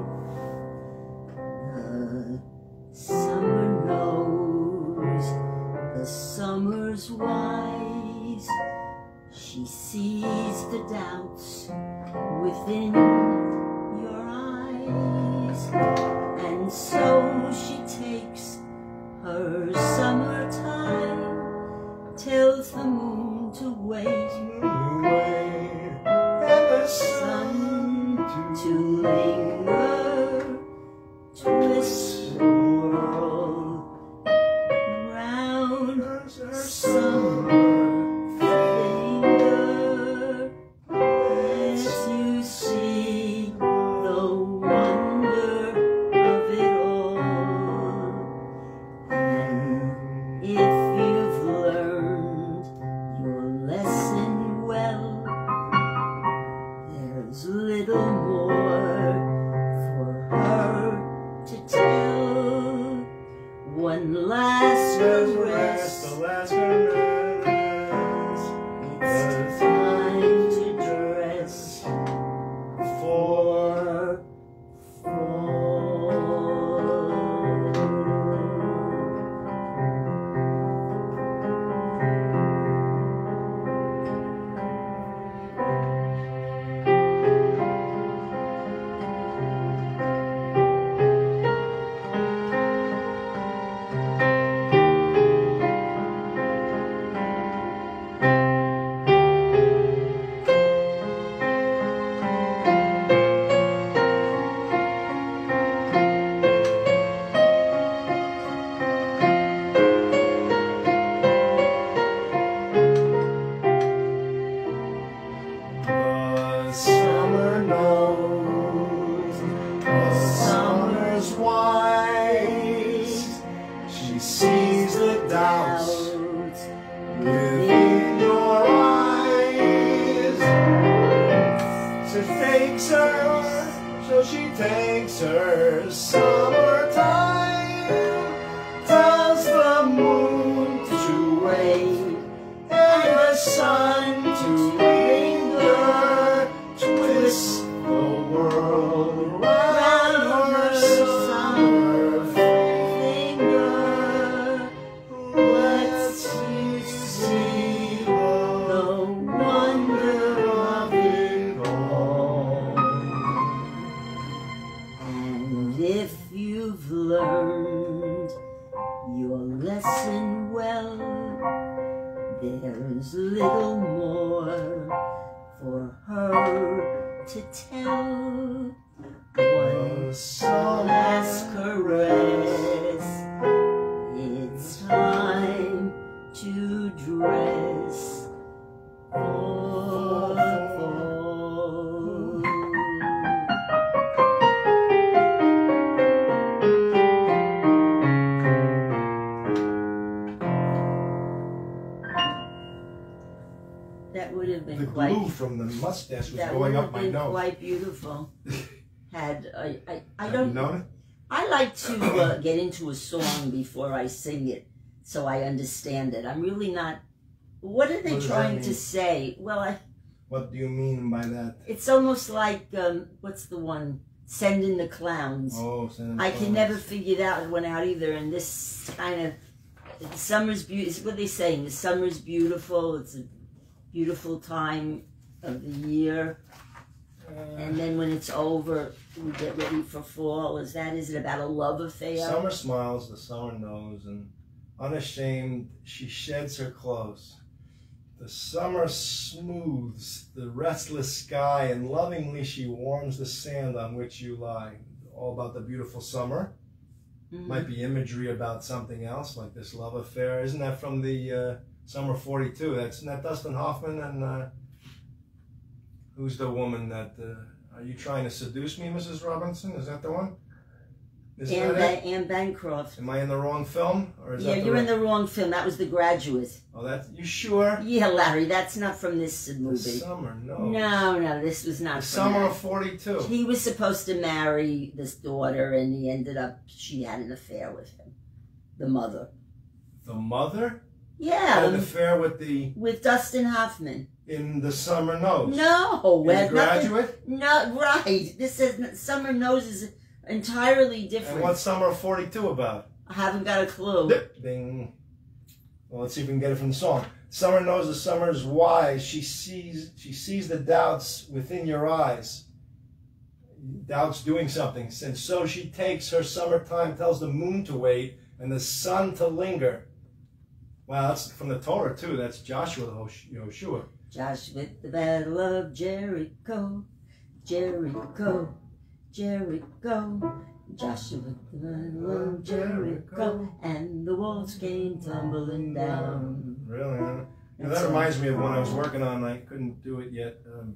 The summer knows, the summer's wise. She sees the doubts within your eyes, and so she takes her summertime, tells the moon to wait, And the sun to linger, twist the world round her summer finger, as you see the wonder of it all. And if you've learned your lesson well, there's little more for her to tell. One last caress, the last caress. it's time to dress For for fall. the summer knows, the summer's wise. She sees the doubts within your eyes. So takes her, so she takes her summertime, tells the moon to wait, and the sun to linger, twist the world around her summer finger. Let's you see the wonder of it all. And if you've learned your lesson well, there's little more for her to tell. One The summer from the mustache was That going would up have my been nose. quite beautiful. Had I, I, I Have don't you known it? I like to uh, get into a song before I sing it, so I understand it. I'm really not. What are they What does that trying to mean? say? Well, I. What do you mean by that? It's almost like um, what's the one? Send in the Clowns. Oh, Santa I can Claus. never figure that one out either. And this kind of the summer's beautiful. What are they saying? The summer's beautiful. It's a beautiful time of the year. Uh, And then when it's over, we get ready for fall. Is that? Is it about a love affair? Summer smiles, the summer knows, and unashamed she sheds her clothes. The summer smooths the restless sky, and lovingly she warms the sand on which you lie. All about the beautiful summer. Mhm. Might be imagery about something else, like this love affair. Isn't that from the uh, Summer forty-two? That's isn't that Dustin Hoffman and uh, who's the woman that? Uh, are you trying to seduce me, Missus Robinson? Is that the one? Is Anne, that ba- it? Anne Bancroft. Am I in the wrong film, or is Yeah, that the you're in right- the wrong film. That was The Graduate. Oh, that you sure? Yeah, Larry, that's not from this The movie. summer, no. No, no, this was not The from summer that. of forty-two. He was supposed to marry this daughter, and he ended up, she had an affair with him. The mother. The mother Yeah, had an um, affair with the with Dustin Hoffman. in the summer nose. No, In The had nothing- Graduate. No, right. This is Summer Nose is entirely different. And what's summer of forty-two about? I haven't got a clue. Dip, ding. Well, let's see if we can get it from the song. Summer knows the summer is wise. She sees she sees the doubts within your eyes. Doubts doing something. And so she takes her summertime, tells the moon to wait and the sun to linger. Wow, that's from the Torah too. That's Joshua the Hosh- Yoshua. Josh with the Battle of Jericho, Jericho, Jericho. Joshua with the Battle of Jericho, and the walls came tumbling down. Really? Huh? You know, That's that a- reminds me of when I was working on. I couldn't do it yet. Um,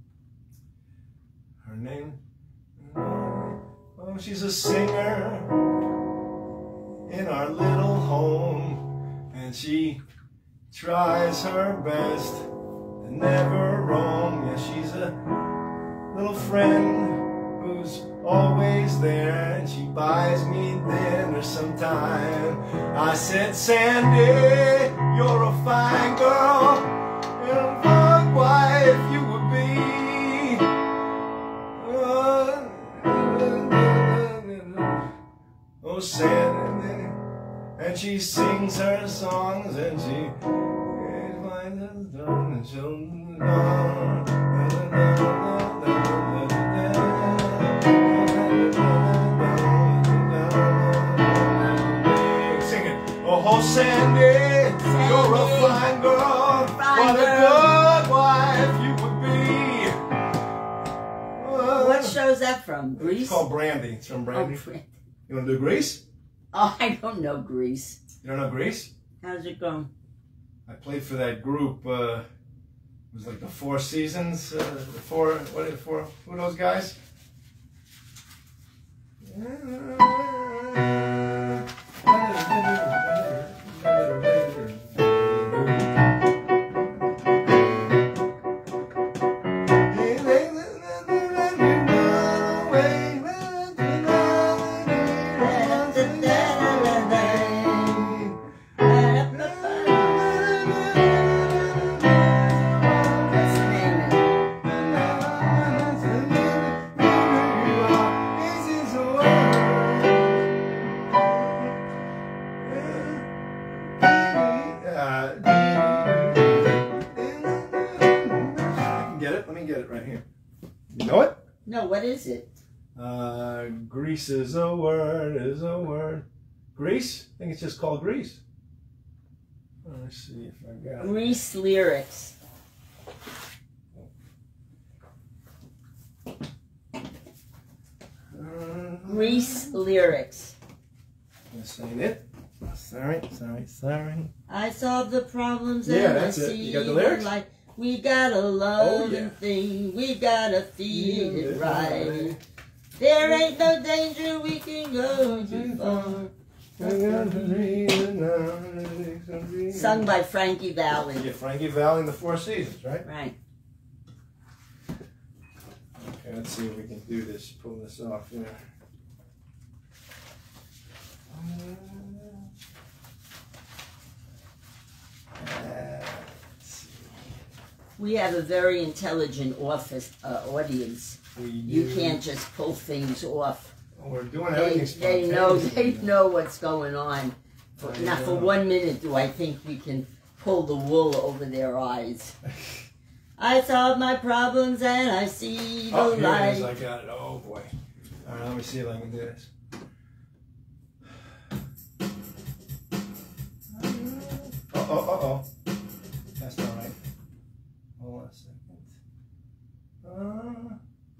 her name? Oh, she's a singer in our little home, and she tries her best and never wrong. Yeah, she's a little friend who's always there, and she buys me dinner sometime. I said, Sandy, you're a fine girl, and a good wife you would be. Oh, Sandy, and she sings her songs, and she finds us done, and she'll sing it. Oh, Sandy, you're a fine girl, Fine what girl. a good wife you would be. What show's that from? Grease? It's called Brandy. It's from Oh, Brandy. Fran- You want to do Grease? oh, I don't know Grease. You don't know Grease? How's it going? I played for that group. Uh, it was like the Four Seasons. Uh, the four. What are the four? Who are those guys? What's the name of it? Get it? Let me get it right here. You know it? No, what is it? Uh, Grease is a word, is a word. Grease? I think it's just called Grease. Let's see if I got it. Grease lyrics. Uh, Grease lyrics. This ain't it. Sorry, sorry, sorry. I solve the problems Yeah, and that's I it. see You got the lyrics? light. We gotta love Oh, yeah. and thing. We gotta feel it right. There ain't no danger we can go too far. Sung by Frankie Valli. Yeah, Frankie Valli and the Four Seasons, right? Right. Let's see if we can do this. Pull this off here. We have a very intelligent office uh, audience. We You do- can't just pull things off. We're doing They, everything they know they spontaneously. know what's going on. For, I not for know. one minute do I think we can pull the wool over their eyes. I solve my problems and I see the Oh, here it is. light. I got it. Oh boy. All right, let me see if I can do this. Oh, oh, oh, oh. That's not right. Hold on a second. Uh,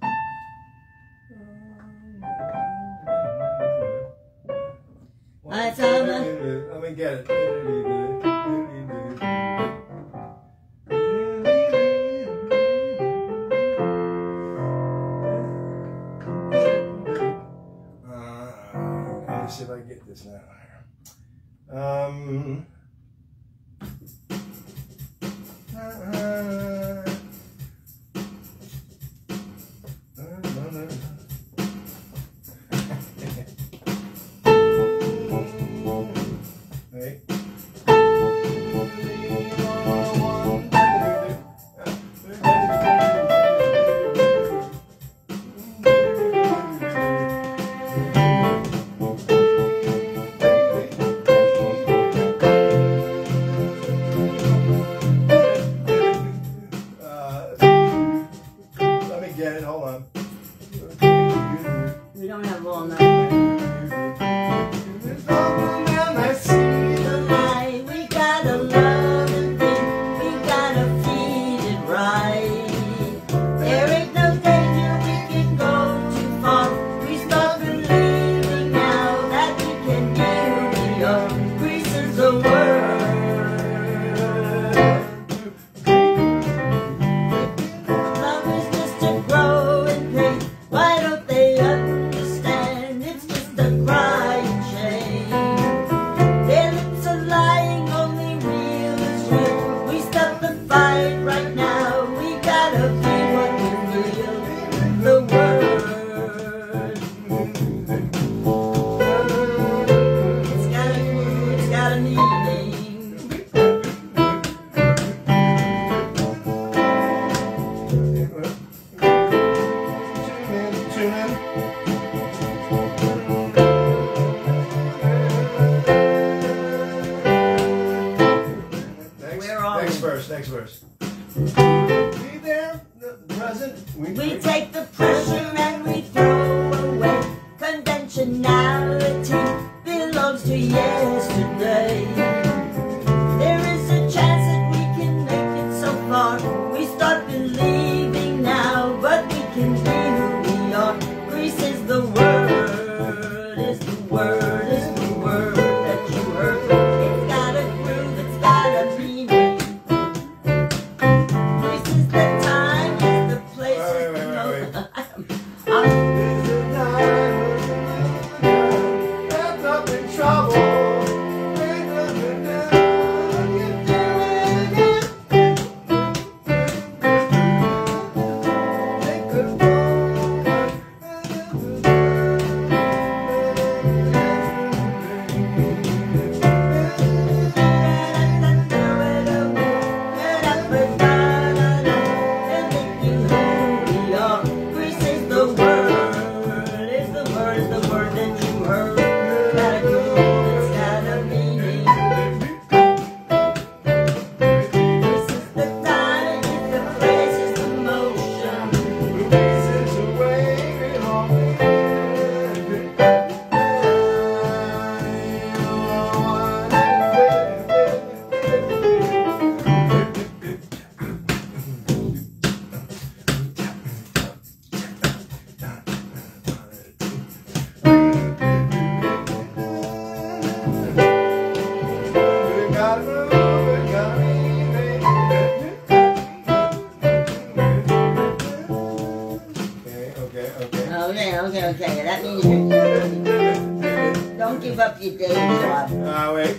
I saw my- Let me get it. Uh, let me see if I can get this now. Um. Right. Uh, let me get it. Hold on. We don't have all night. The light, we gotta love and think, we gotta feed it right. There ain't no danger we can go too far. We start believing now that we can be beyond. Greece is the word. Love is just a growing pain. Why don't they understand? It's just a crying shame. Their lips are lying, only real is real. We stop the fight right now. We gotta be what we feel. The word. It's got a clue, it's got a meaning. Next, Where are next we? verse, next verse. Be there, the present. We take the pressure and we throw away. Conventionality belongs to yesterday. There is a chance that we can make it so far. We start believing now, but we can be who we are. Greece is the word, is the word, is the word that you heard. It's got a groove, it's got a meaning. Greece is the time, is the place, Wait, is wait, the wait, moment. wait. I'm There's a time ends up in trouble. Greece is the word, is the word, is the word that you heard. It's got a groove, it's got a meaning. This is the time, it's the place, it's the motion. Okay, okay, okay. Okay, okay, okay. That means you don't give up your day job. Ah, wait.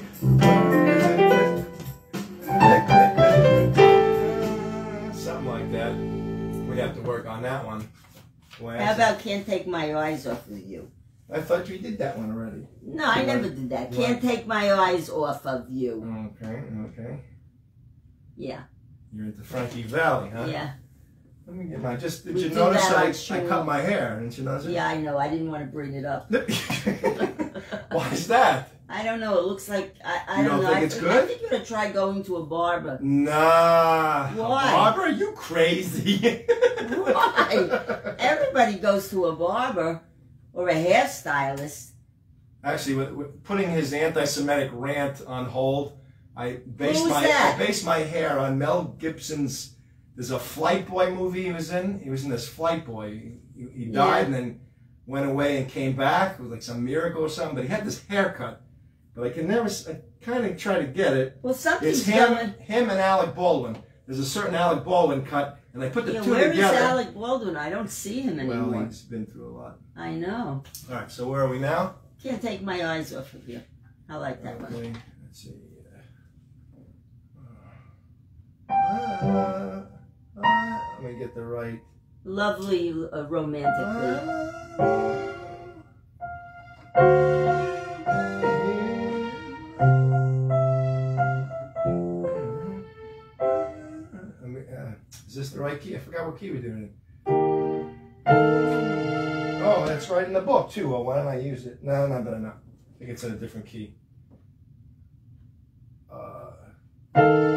Something like that. We have to work on that one. Why How is about can't take my eyes off of you? that? I thought you did that one already. No, I You never want- did that. you Can't want- take my eyes off of you. Okay, okay. Yeah, You're into Frankie Valley, huh? yeah, Let me get my. Just did We you did notice that on I, I Shul. cut my hair? Didn't you notice it? yeah. I know. I didn't want to bring it up. Why is that? I don't know. It looks like I. I You don't don't know. think I it's think, good? I think you ought to try going to a barber. Nah. Why? Barbara, you crazy. Why? Everybody goes to a barber or a hairstylist. Actually, with, with putting his anti-Semitic rant on hold, I based Who's my that? I based my hair on Mel Gibson's. There's a Flight Boy movie he was in. He was in this Flight Boy. He, he died Yeah. and then went away and came back. It was like some miracle or something. But he had this haircut. But I can never. s- I kind of try to get it. Well, something's It's him, going. him and Alec Baldwin. There's a certain Alec Baldwin cut, and they put the Yeah, two where is together. Alec Baldwin? I don't see him anymore. Well, he's been through a lot. I know. All right, so where are we now? Can't take my eyes off of you. I like that one. Okay, let's see. Uh, uh, uh, let me get the right. Lovely, uh, romantically. Let me, uh, Is this the right key? I forgot what key we're doing. Oh, that's right in the book too. Well, why don't I use it? No, no, better not. I think it's in a different key. Uh,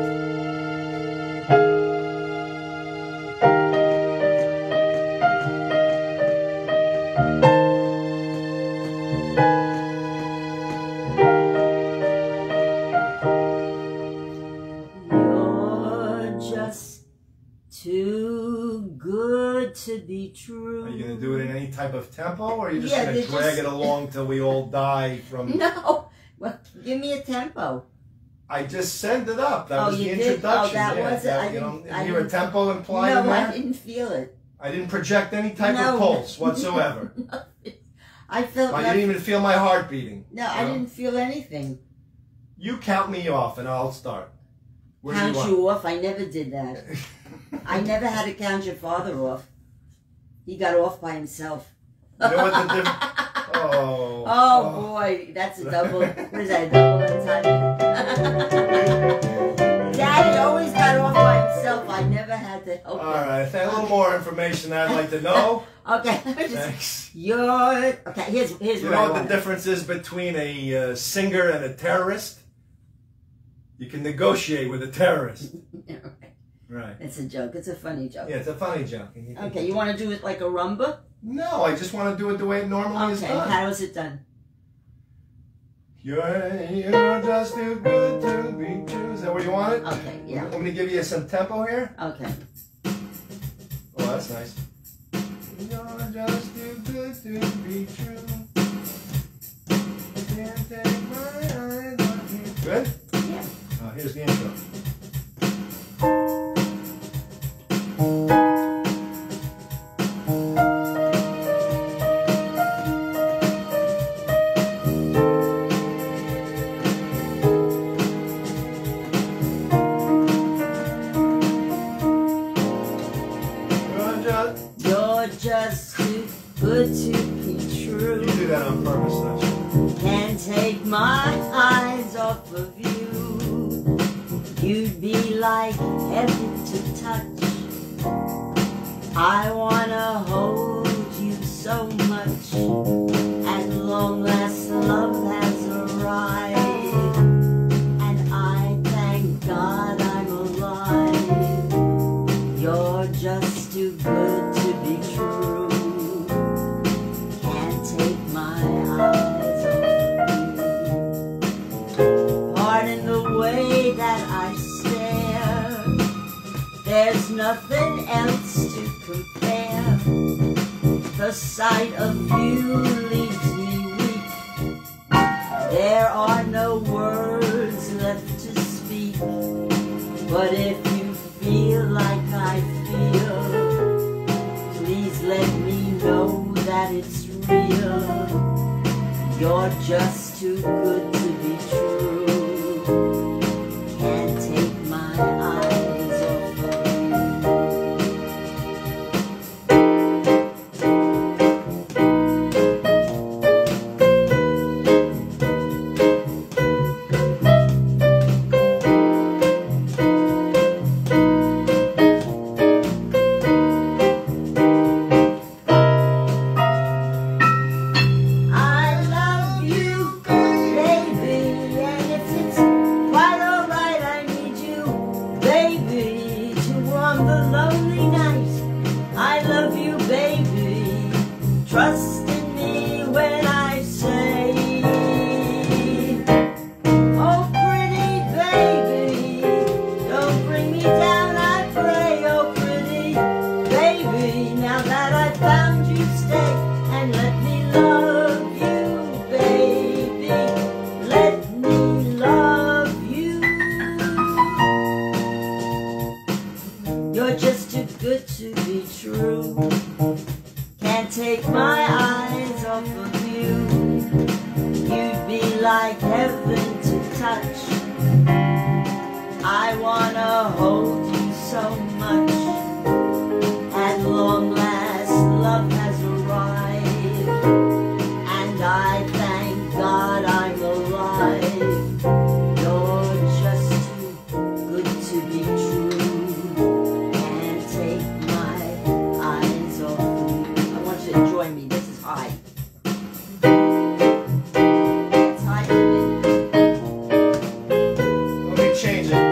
You're just too good to be true. Are you going to do it in any type of tempo, or are you just Yeah, going to they're drag just- it along till we all die from... No. Well, give me a tempo. I just send it up. That Oh, was the you did? introduction. Oh, that yeah, was it? that- I you know, didn't- I hear a didn't- tempo implied in No, there? I didn't feel it. I didn't project any type No. of pulse whatsoever. I felt I nothing. didn't even feel my heart beating. No, I you know? didn't feel anything. You count me off and I'll start. Where do Count want? you off? I never did that. I never had to count your father off. He got off by himself. You know what the difference... Oh. Oh, boy, that's a double. What is that, a double entendre? Daddy always got off by himself. I never had to help All him. right, a little more information I'd like to know. Okay, let me just, Thanks. you're, okay, here's, here's You what know I what want. the difference is between a uh, singer and a terrorist? You can negotiate with a terrorist. Right. It's a joke. It's a funny joke. Yeah, it's a funny joke. You can- Okay, you want to do it like a rumba? No, I just want to do it the way it normally is Okay, done. how is it done? You're, you're just too good to be true. Is that where you want it? Okay, yeah. Want me to give you some tempo here? Okay. Oh, that's nice. You're just too good to be true. Can't take my eyes off you. Good? Yeah. Oh, here's the intro. You're just... You're just too good to be true. You do that on purpose, don't you? Can't take my eyes off of you. You'd be like heaven to touch. I wanna hold you so much. At long last, love has arrived, and I thank God I'm alive. You're just too good to be true. Can't take my eyes off of you. Pardon the way that I stare. There's nothing else to compare. The sight of you leaves me weak. There are no words left to speak. But if you feel like I feel, please let me know that it's real. You're just too good to be true. Can't take my eyes off of you. me. Now that I found you, stay and let me love you, baby. Let me love you. You're just too good to be true. Can't take my eyes off of you. You'd be like heaven to touch. I wanna hold you so much. At long last, love has arrived, and I thank God I'm alive. You're just too good to be true. Can't take my eyes off of you. I want you to join me. This is high. It's high for me. Let me change it.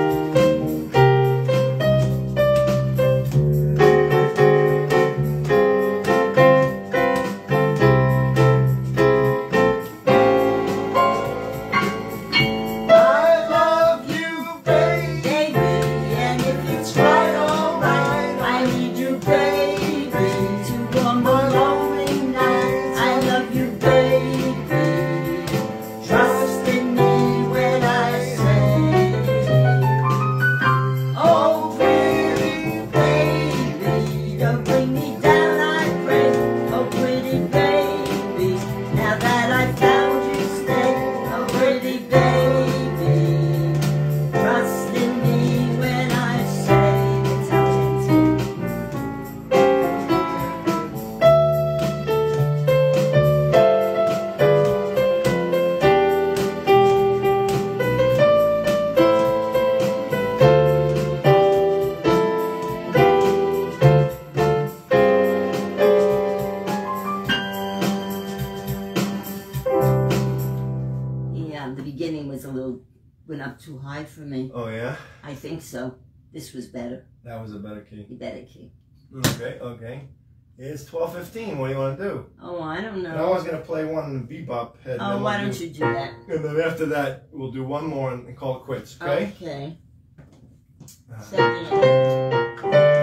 The beginning was a little, went up too high for me. Oh, yeah? I think so. This was better. That was a better key. The better key. Okay, okay. It's twelve fifteen. What do you want to do? Oh, I don't know. And I was going to play one in bebop head. Oh, why don't do, you do that? And then after that, we'll do one more and, and call it quits, okay? Okay. Uh, Seven, eight.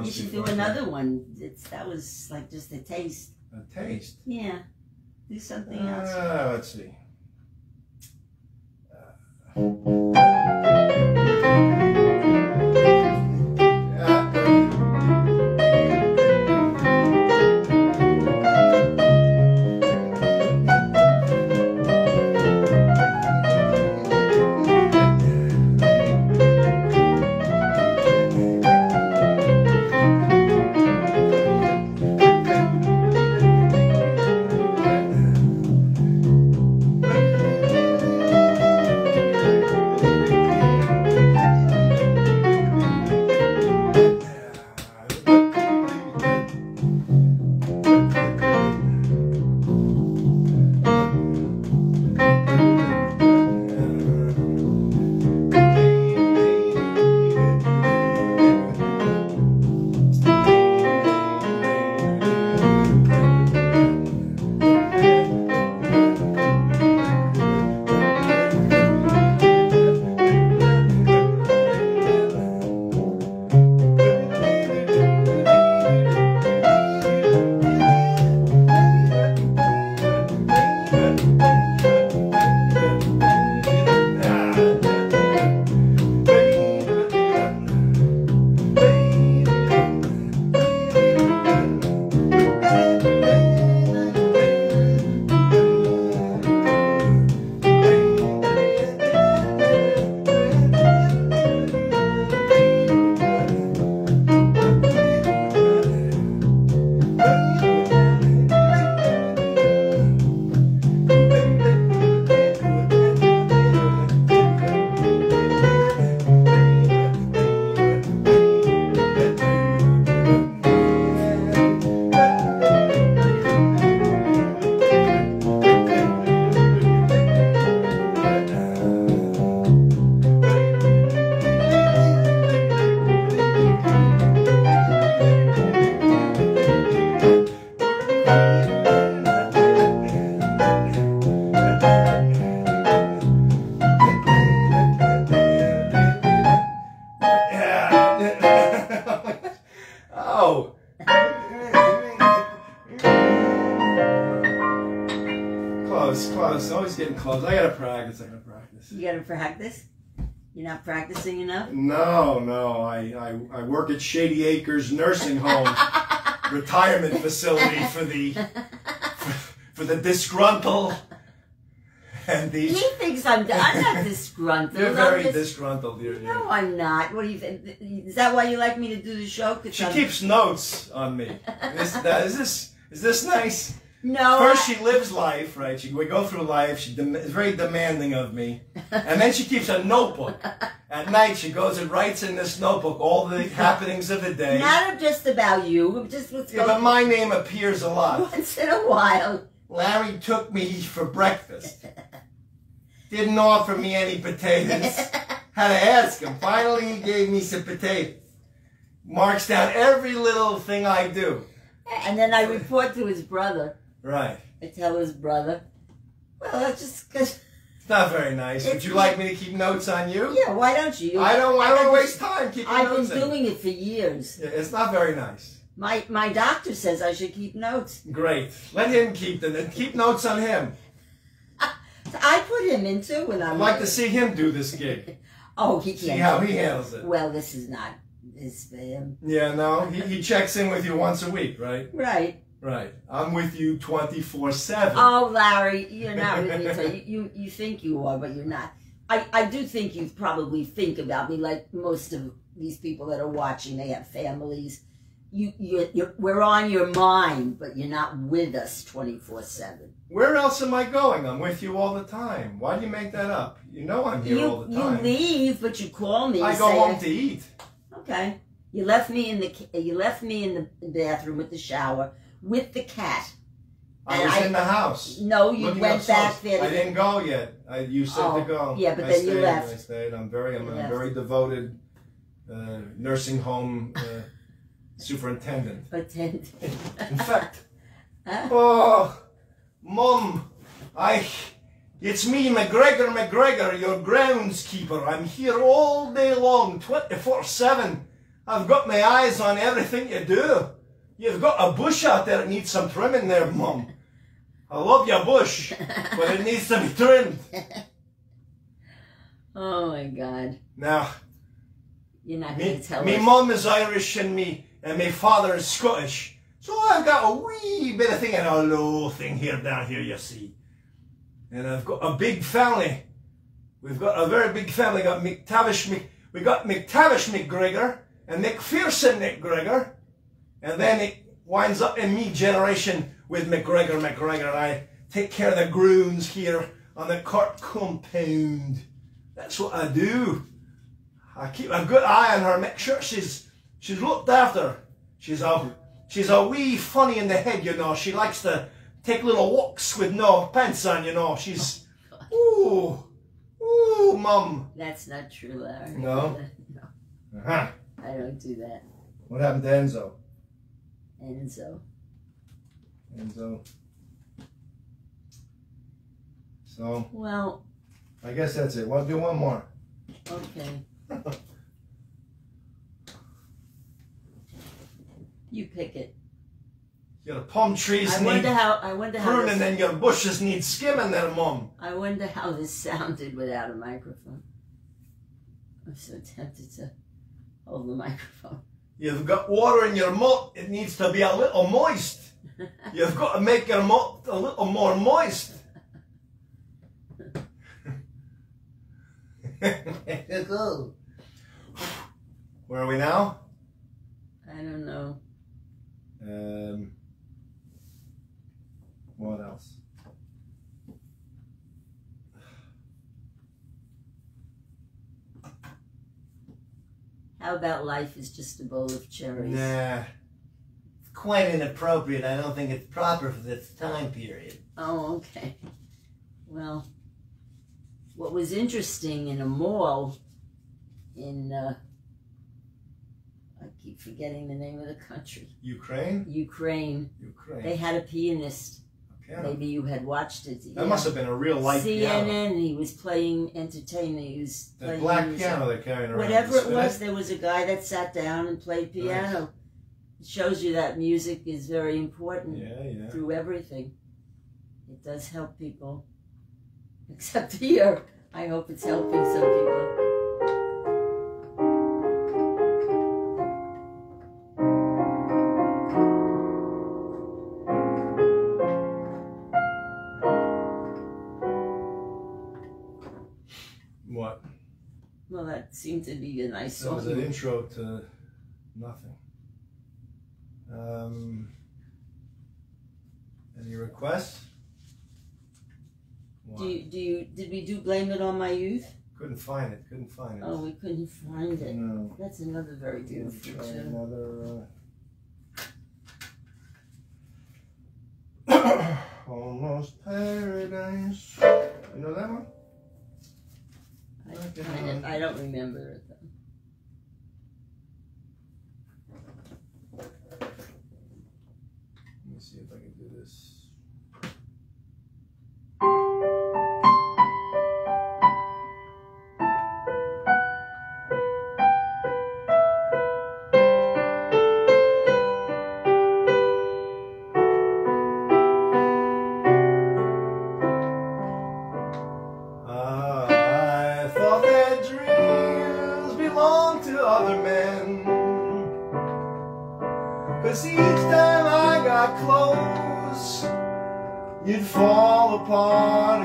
you should do another one. It's that was like just a taste. A taste. Yeah. Do something Uh, else. let's see. Oh. Close, close. Always getting close. I gotta practice. I gotta practice. You gotta practice? You're not practicing enough? No, no. I, I, I work at Shady Acres Nursing Home retirement facility for the for, for the disgruntled and the. He thinks I'm. I'm not disgruntled. You're very I'm just, disgruntled. You're, no, I'm not. What do you think? Is that why you like me to do the show? She I'm, keeps notes on me. Is, that, is this is this nice? No. First, I, she lives life, right? She we go through life. She dem is very demanding of me, and then she keeps a notebook. At night, she goes and writes in this notebook all the happenings of the day. Not just about you. Just what's Yeah, going but my name appears a lot. once in a while. Larry took me for breakfast. Didn't offer me any potatoes. Had to ask him. Finally, he gave me some potatoes. Marks down every little thing I do. And then I report to his brother. Right. I tell his brother, well, that's just because. It's not very nice. Would you like me to keep notes on you? Yeah, why don't you? you I don't. I I've don't been- waste time keeping I've notes. been in. doing it for years. Yeah, it's not very nice. My my doctor says I should keep notes. Great. Let him keep the keep notes on him. So I put him into when I'm. I'd like to see him do this gig. Oh, he can't. See how he handles it. Well, this is not his for him. Yeah, no, he, he checks in with you once a week, right? Right. Right. I'm with you twenty-four seven. Oh, Larry, you're not with me. So you, you you think you are, but you're not. I I do think you probably think about me like most of these people that are watching. They have families. You you you're, we're on your mind, but you're not with us twenty-four seven. Where else am I going? I'm with you all the time. Why do you make that up? You know I'm here You all the you time. leave, but you call me. I and go say, home to eat. Okay. You left me in the ki- you left me in the bathroom with the shower with the cat. I And was I- in the house. No, you looking went up back songs. there. I didn't go yet. I, you said Oh, to go. yeah, but I then you stayed, left. I stayed. I'm very, I'm You a left. very devoted uh, nursing home uh, superintendent. Attend. In fact, Huh? oh, Mom, I, it's me, McGregor McGregor, your groundskeeper. I'm here all day long, twenty-four seven. I've got my eyes on everything you do. You've got a bush out there that needs some trimming there, Mum. I love your bush, but it needs to be trimmed. Oh my God. Now, you're not me, going to tell me us. mum is Irish and me and my father is Scottish. So I've got a wee bit of thing and a low thing here down here, you see. And I've got a big family. We've got a very big family. We got McTavish, Mc, we got McTavish McGregor and McPherson McGregor. And then it winds up in me generation with McGregor McGregor. I take care of the grooms here on the Cork compound. That's what I do. I keep a good eye on her, make sure she's she's looked after. She's a she's a wee funny in the head, you know. She likes to take little walks with no pants on, you know. She's ooh ooh, Mum. That's not true, Larry. No? No. Uh-huh. I don't do that. What happened to Enzo? Enzo. Enzo. So Well, I guess that's it. We'll do one more. okay. You pick it. You got palm trees I need wonder how. I wonder how. pruning, This, and your bushes need skimming there, Mum. I wonder how this sounded without a microphone. I'm so tempted to hold the microphone. You've got water in your mouth. It needs to be a little moist. You've got to make your mouth a little more moist. Where are we now? I don't know. Um, what else? How about life is just a bowl of cherries? Nah. It's quite inappropriate. I don't think it's proper for this time period. Oh, okay. Well, what was interesting in a mall in, uh, I keep forgetting the name of the country, Ukraine? Ukraine, Ukraine. they had a pianist. A piano. Maybe you had watched it. That must have been a real light C N N, piano. he was playing entertainment. He was That playing black music. piano they're carrying around. Whatever You it spin was, there was a guy that sat down and played piano. It shows you that music is very important Yeah, yeah. through everything. It does help people. Except here. I hope it's helping some people. What? Well, that seemed to be a nice That was an song. intro to nothing. Um, any requests? Do you, do you, did we do Blame It on My Youth? Couldn't find it. Couldn't find it. Oh, we couldn't find it. No. That's another very Let's beautiful try tune. another. Uh... Almost Paradise. You know that one? I, kind of, I don't remember it though. Let me see if I can do this. Ah, I thought that dreams belonged to other men. 'Cause each time I got close, you'd fall apart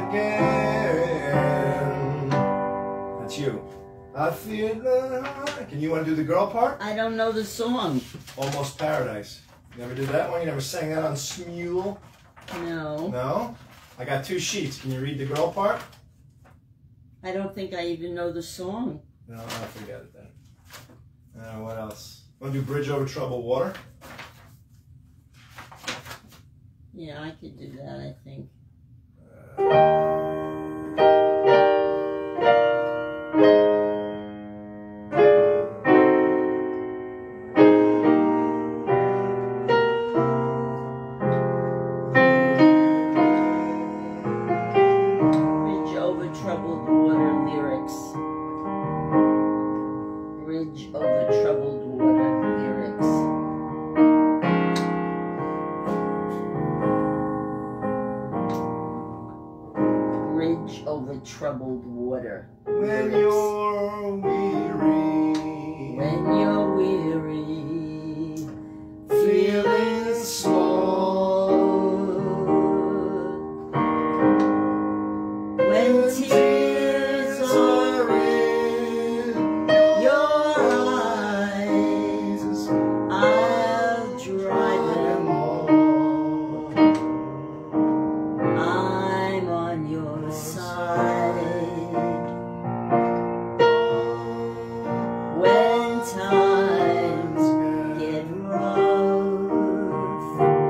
again. That's you. I feel the... Can you want to do the girl part? I don't know the song. Almost Paradise. You never did that one? You never sang that on Smule? No. No? I got two sheets. Can you read the girl part? I don't think I even know the song. No, I forget it then. Uh, what else? Want to do Bridge Over Troubled Water? Yeah, I could do that, I think. Bridge over troubled water lyrics. Bridge over troubled water. water. When you're weary, When you're weary, feeling small, when tears are in your eyes, I'll dry them all. I'm on your side. When times get rough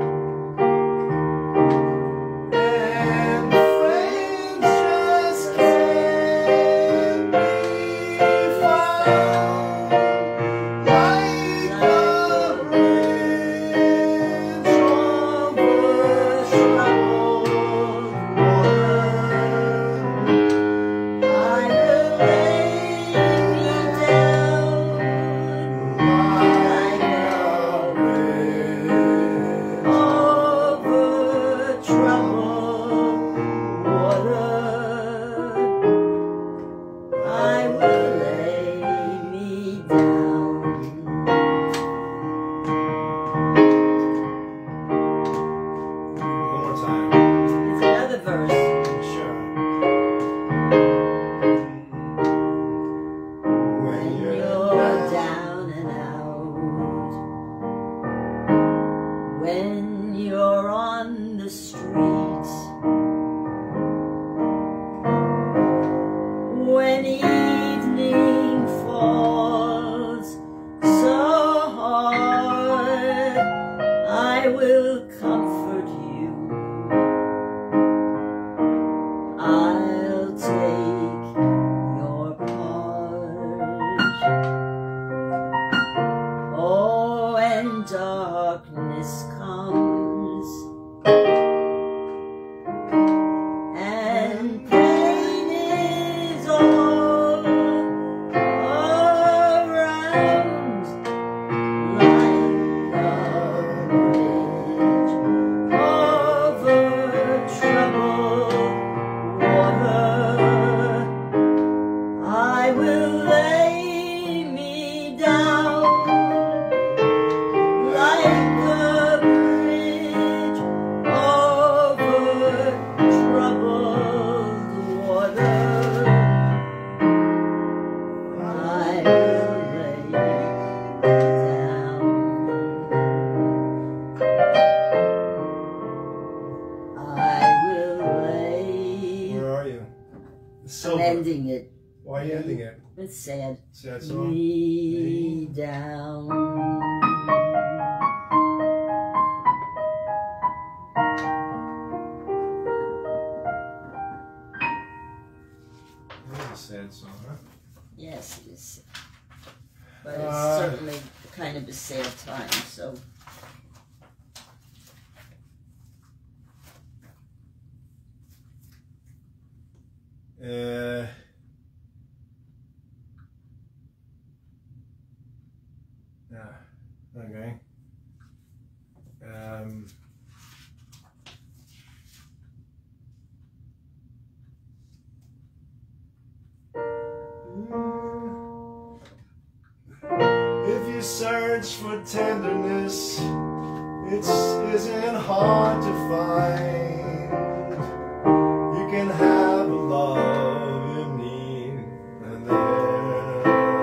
and friends just can't be found, like a bridge over troubled water, I will lay me down like a bridge over troubled water. I will lay me down. One more time. It's another verse. Sure. When you're down and out, when you're on the street, when evening falls so hard, I will comfort you. I'll take your part. Oh, when darkness comes and pain is all around, like a bridge over troubled water, I will lay me down like a bridge over troubled water. I will lay down. I will lay. Where are you? I'm Silver. ending it. Why are you ending it? It's sad. Sad song. Me down. That's a sad song, huh? Yes, it is. But it's Uh, certainly kind of a sad time, so. Uh, yeah, okay. Um, if you search for tenderness, it isn't hard to find. You can have a love you need and there.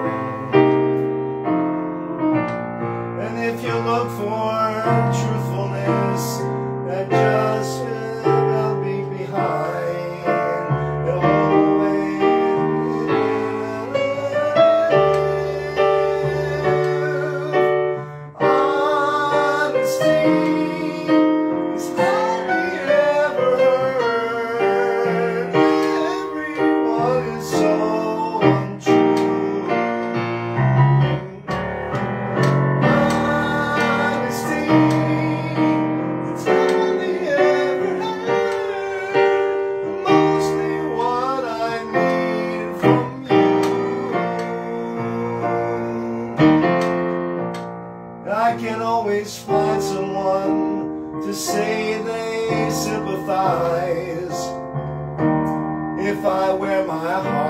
And if you look for truthfulness, that just will be behind. Honesty is hardly ever heard. Everyone is so untrue. Honesty is hardly ever heard. Mostly what I need from you. I can always find someone to say they sympathize if I wear my heart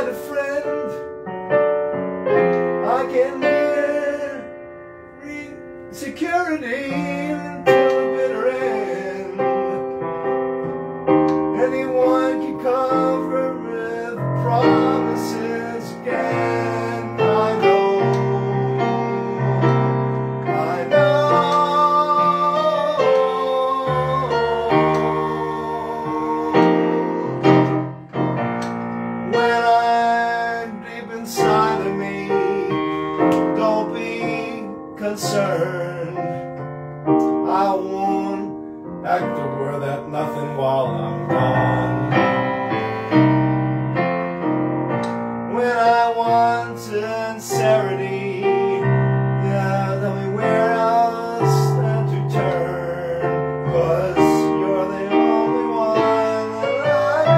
a friend. I can hear security until the bitter end. Anyone can cover with promises again. I know, I know. When I'm deep inside of me, don't be concerned. I won't act the word that nothing while I'm gone. When I want sincerity, yeah, tell me where else then to turn. 'Cause you're the only one that I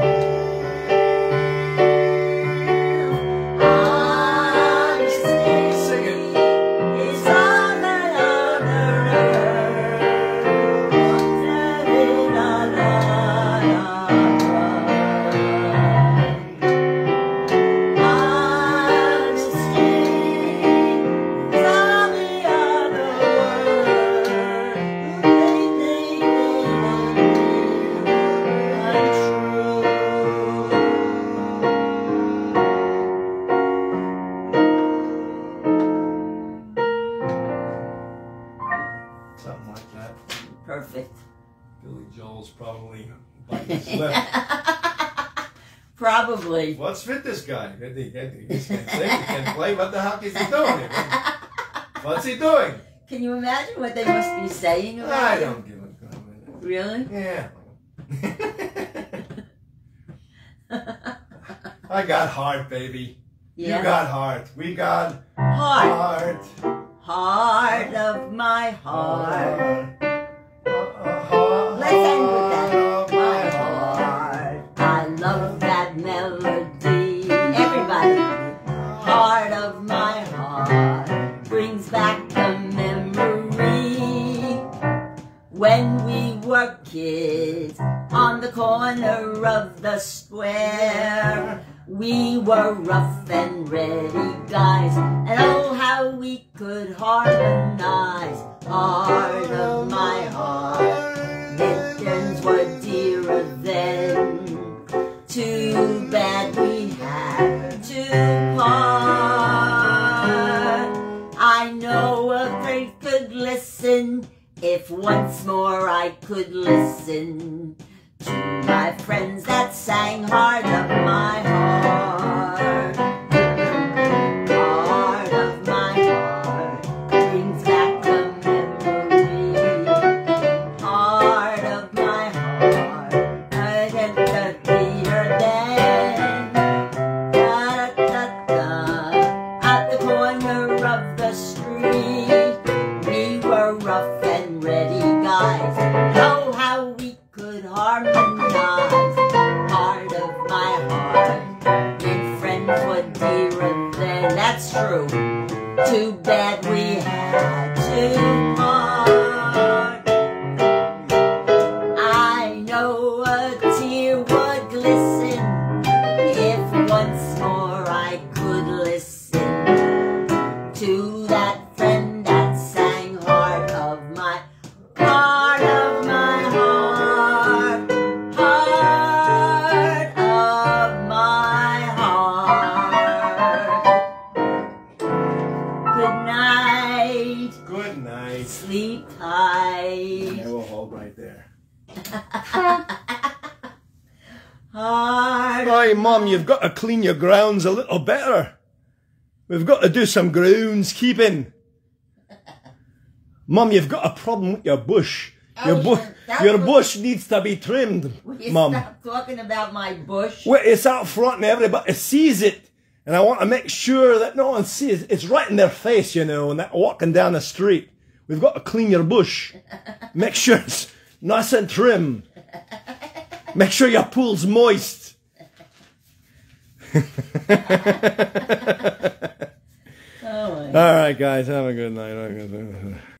believe. Honesty Sing it. is all that I've learned. Something like that. Perfect. Billy Joel's probably biting his lip. Probably. What's with this guy? He he- he can't sing, he can't play. What the heck is he doing here? What's he doing? Can you imagine what they must be saying about I him? don't give a damn. Really? Yeah. I got heart, baby. Yeah. You got heart. We got Heart. heart. Heart of my heart. Heart. Let's end with that. Of My my heart. I love that melody. Everybody. Heart of my heart brings back a memory when we were kids on the corner of the square. We were rough and ready guys, and oh how we could harmonize. Heart of my heart, mittens were dearer then. Too bad we had to part. I know a faith could listen if once more I could listen to my friends that sang Heart of my heart. Heart of my heart brings back a memory. Heart of my heart, I get the theater then. Da da da, at the corner of the street, we were rough and ready guys. Oh, how we could harmonize. Heart of my heart, and friends were dearer then. That's true. Too bad we had to part. I know a tear would glisten if once more I could listen to that friend that sang Heart of my Heart of my heart, heart of my heart. Good night, Good night. sleep tight. Yeah, we'll hold right there. Heart. Hi, Mum, you've got to clean your grounds a little better. We've got to do some groundskeeping. Mum, you've got a problem with your bush. Your, Oh, bu that your was- bush needs to be trimmed, Will you Mum. stop talking about my bush? Well, it's out front and everybody sees it. And I want to make sure that no one sees it. It's right in their face, you know, and that walking down the street. We've got to clean your bush. Make sure it's nice and trim. Make sure your pool's moist. Oh my All right, guys, have a good night.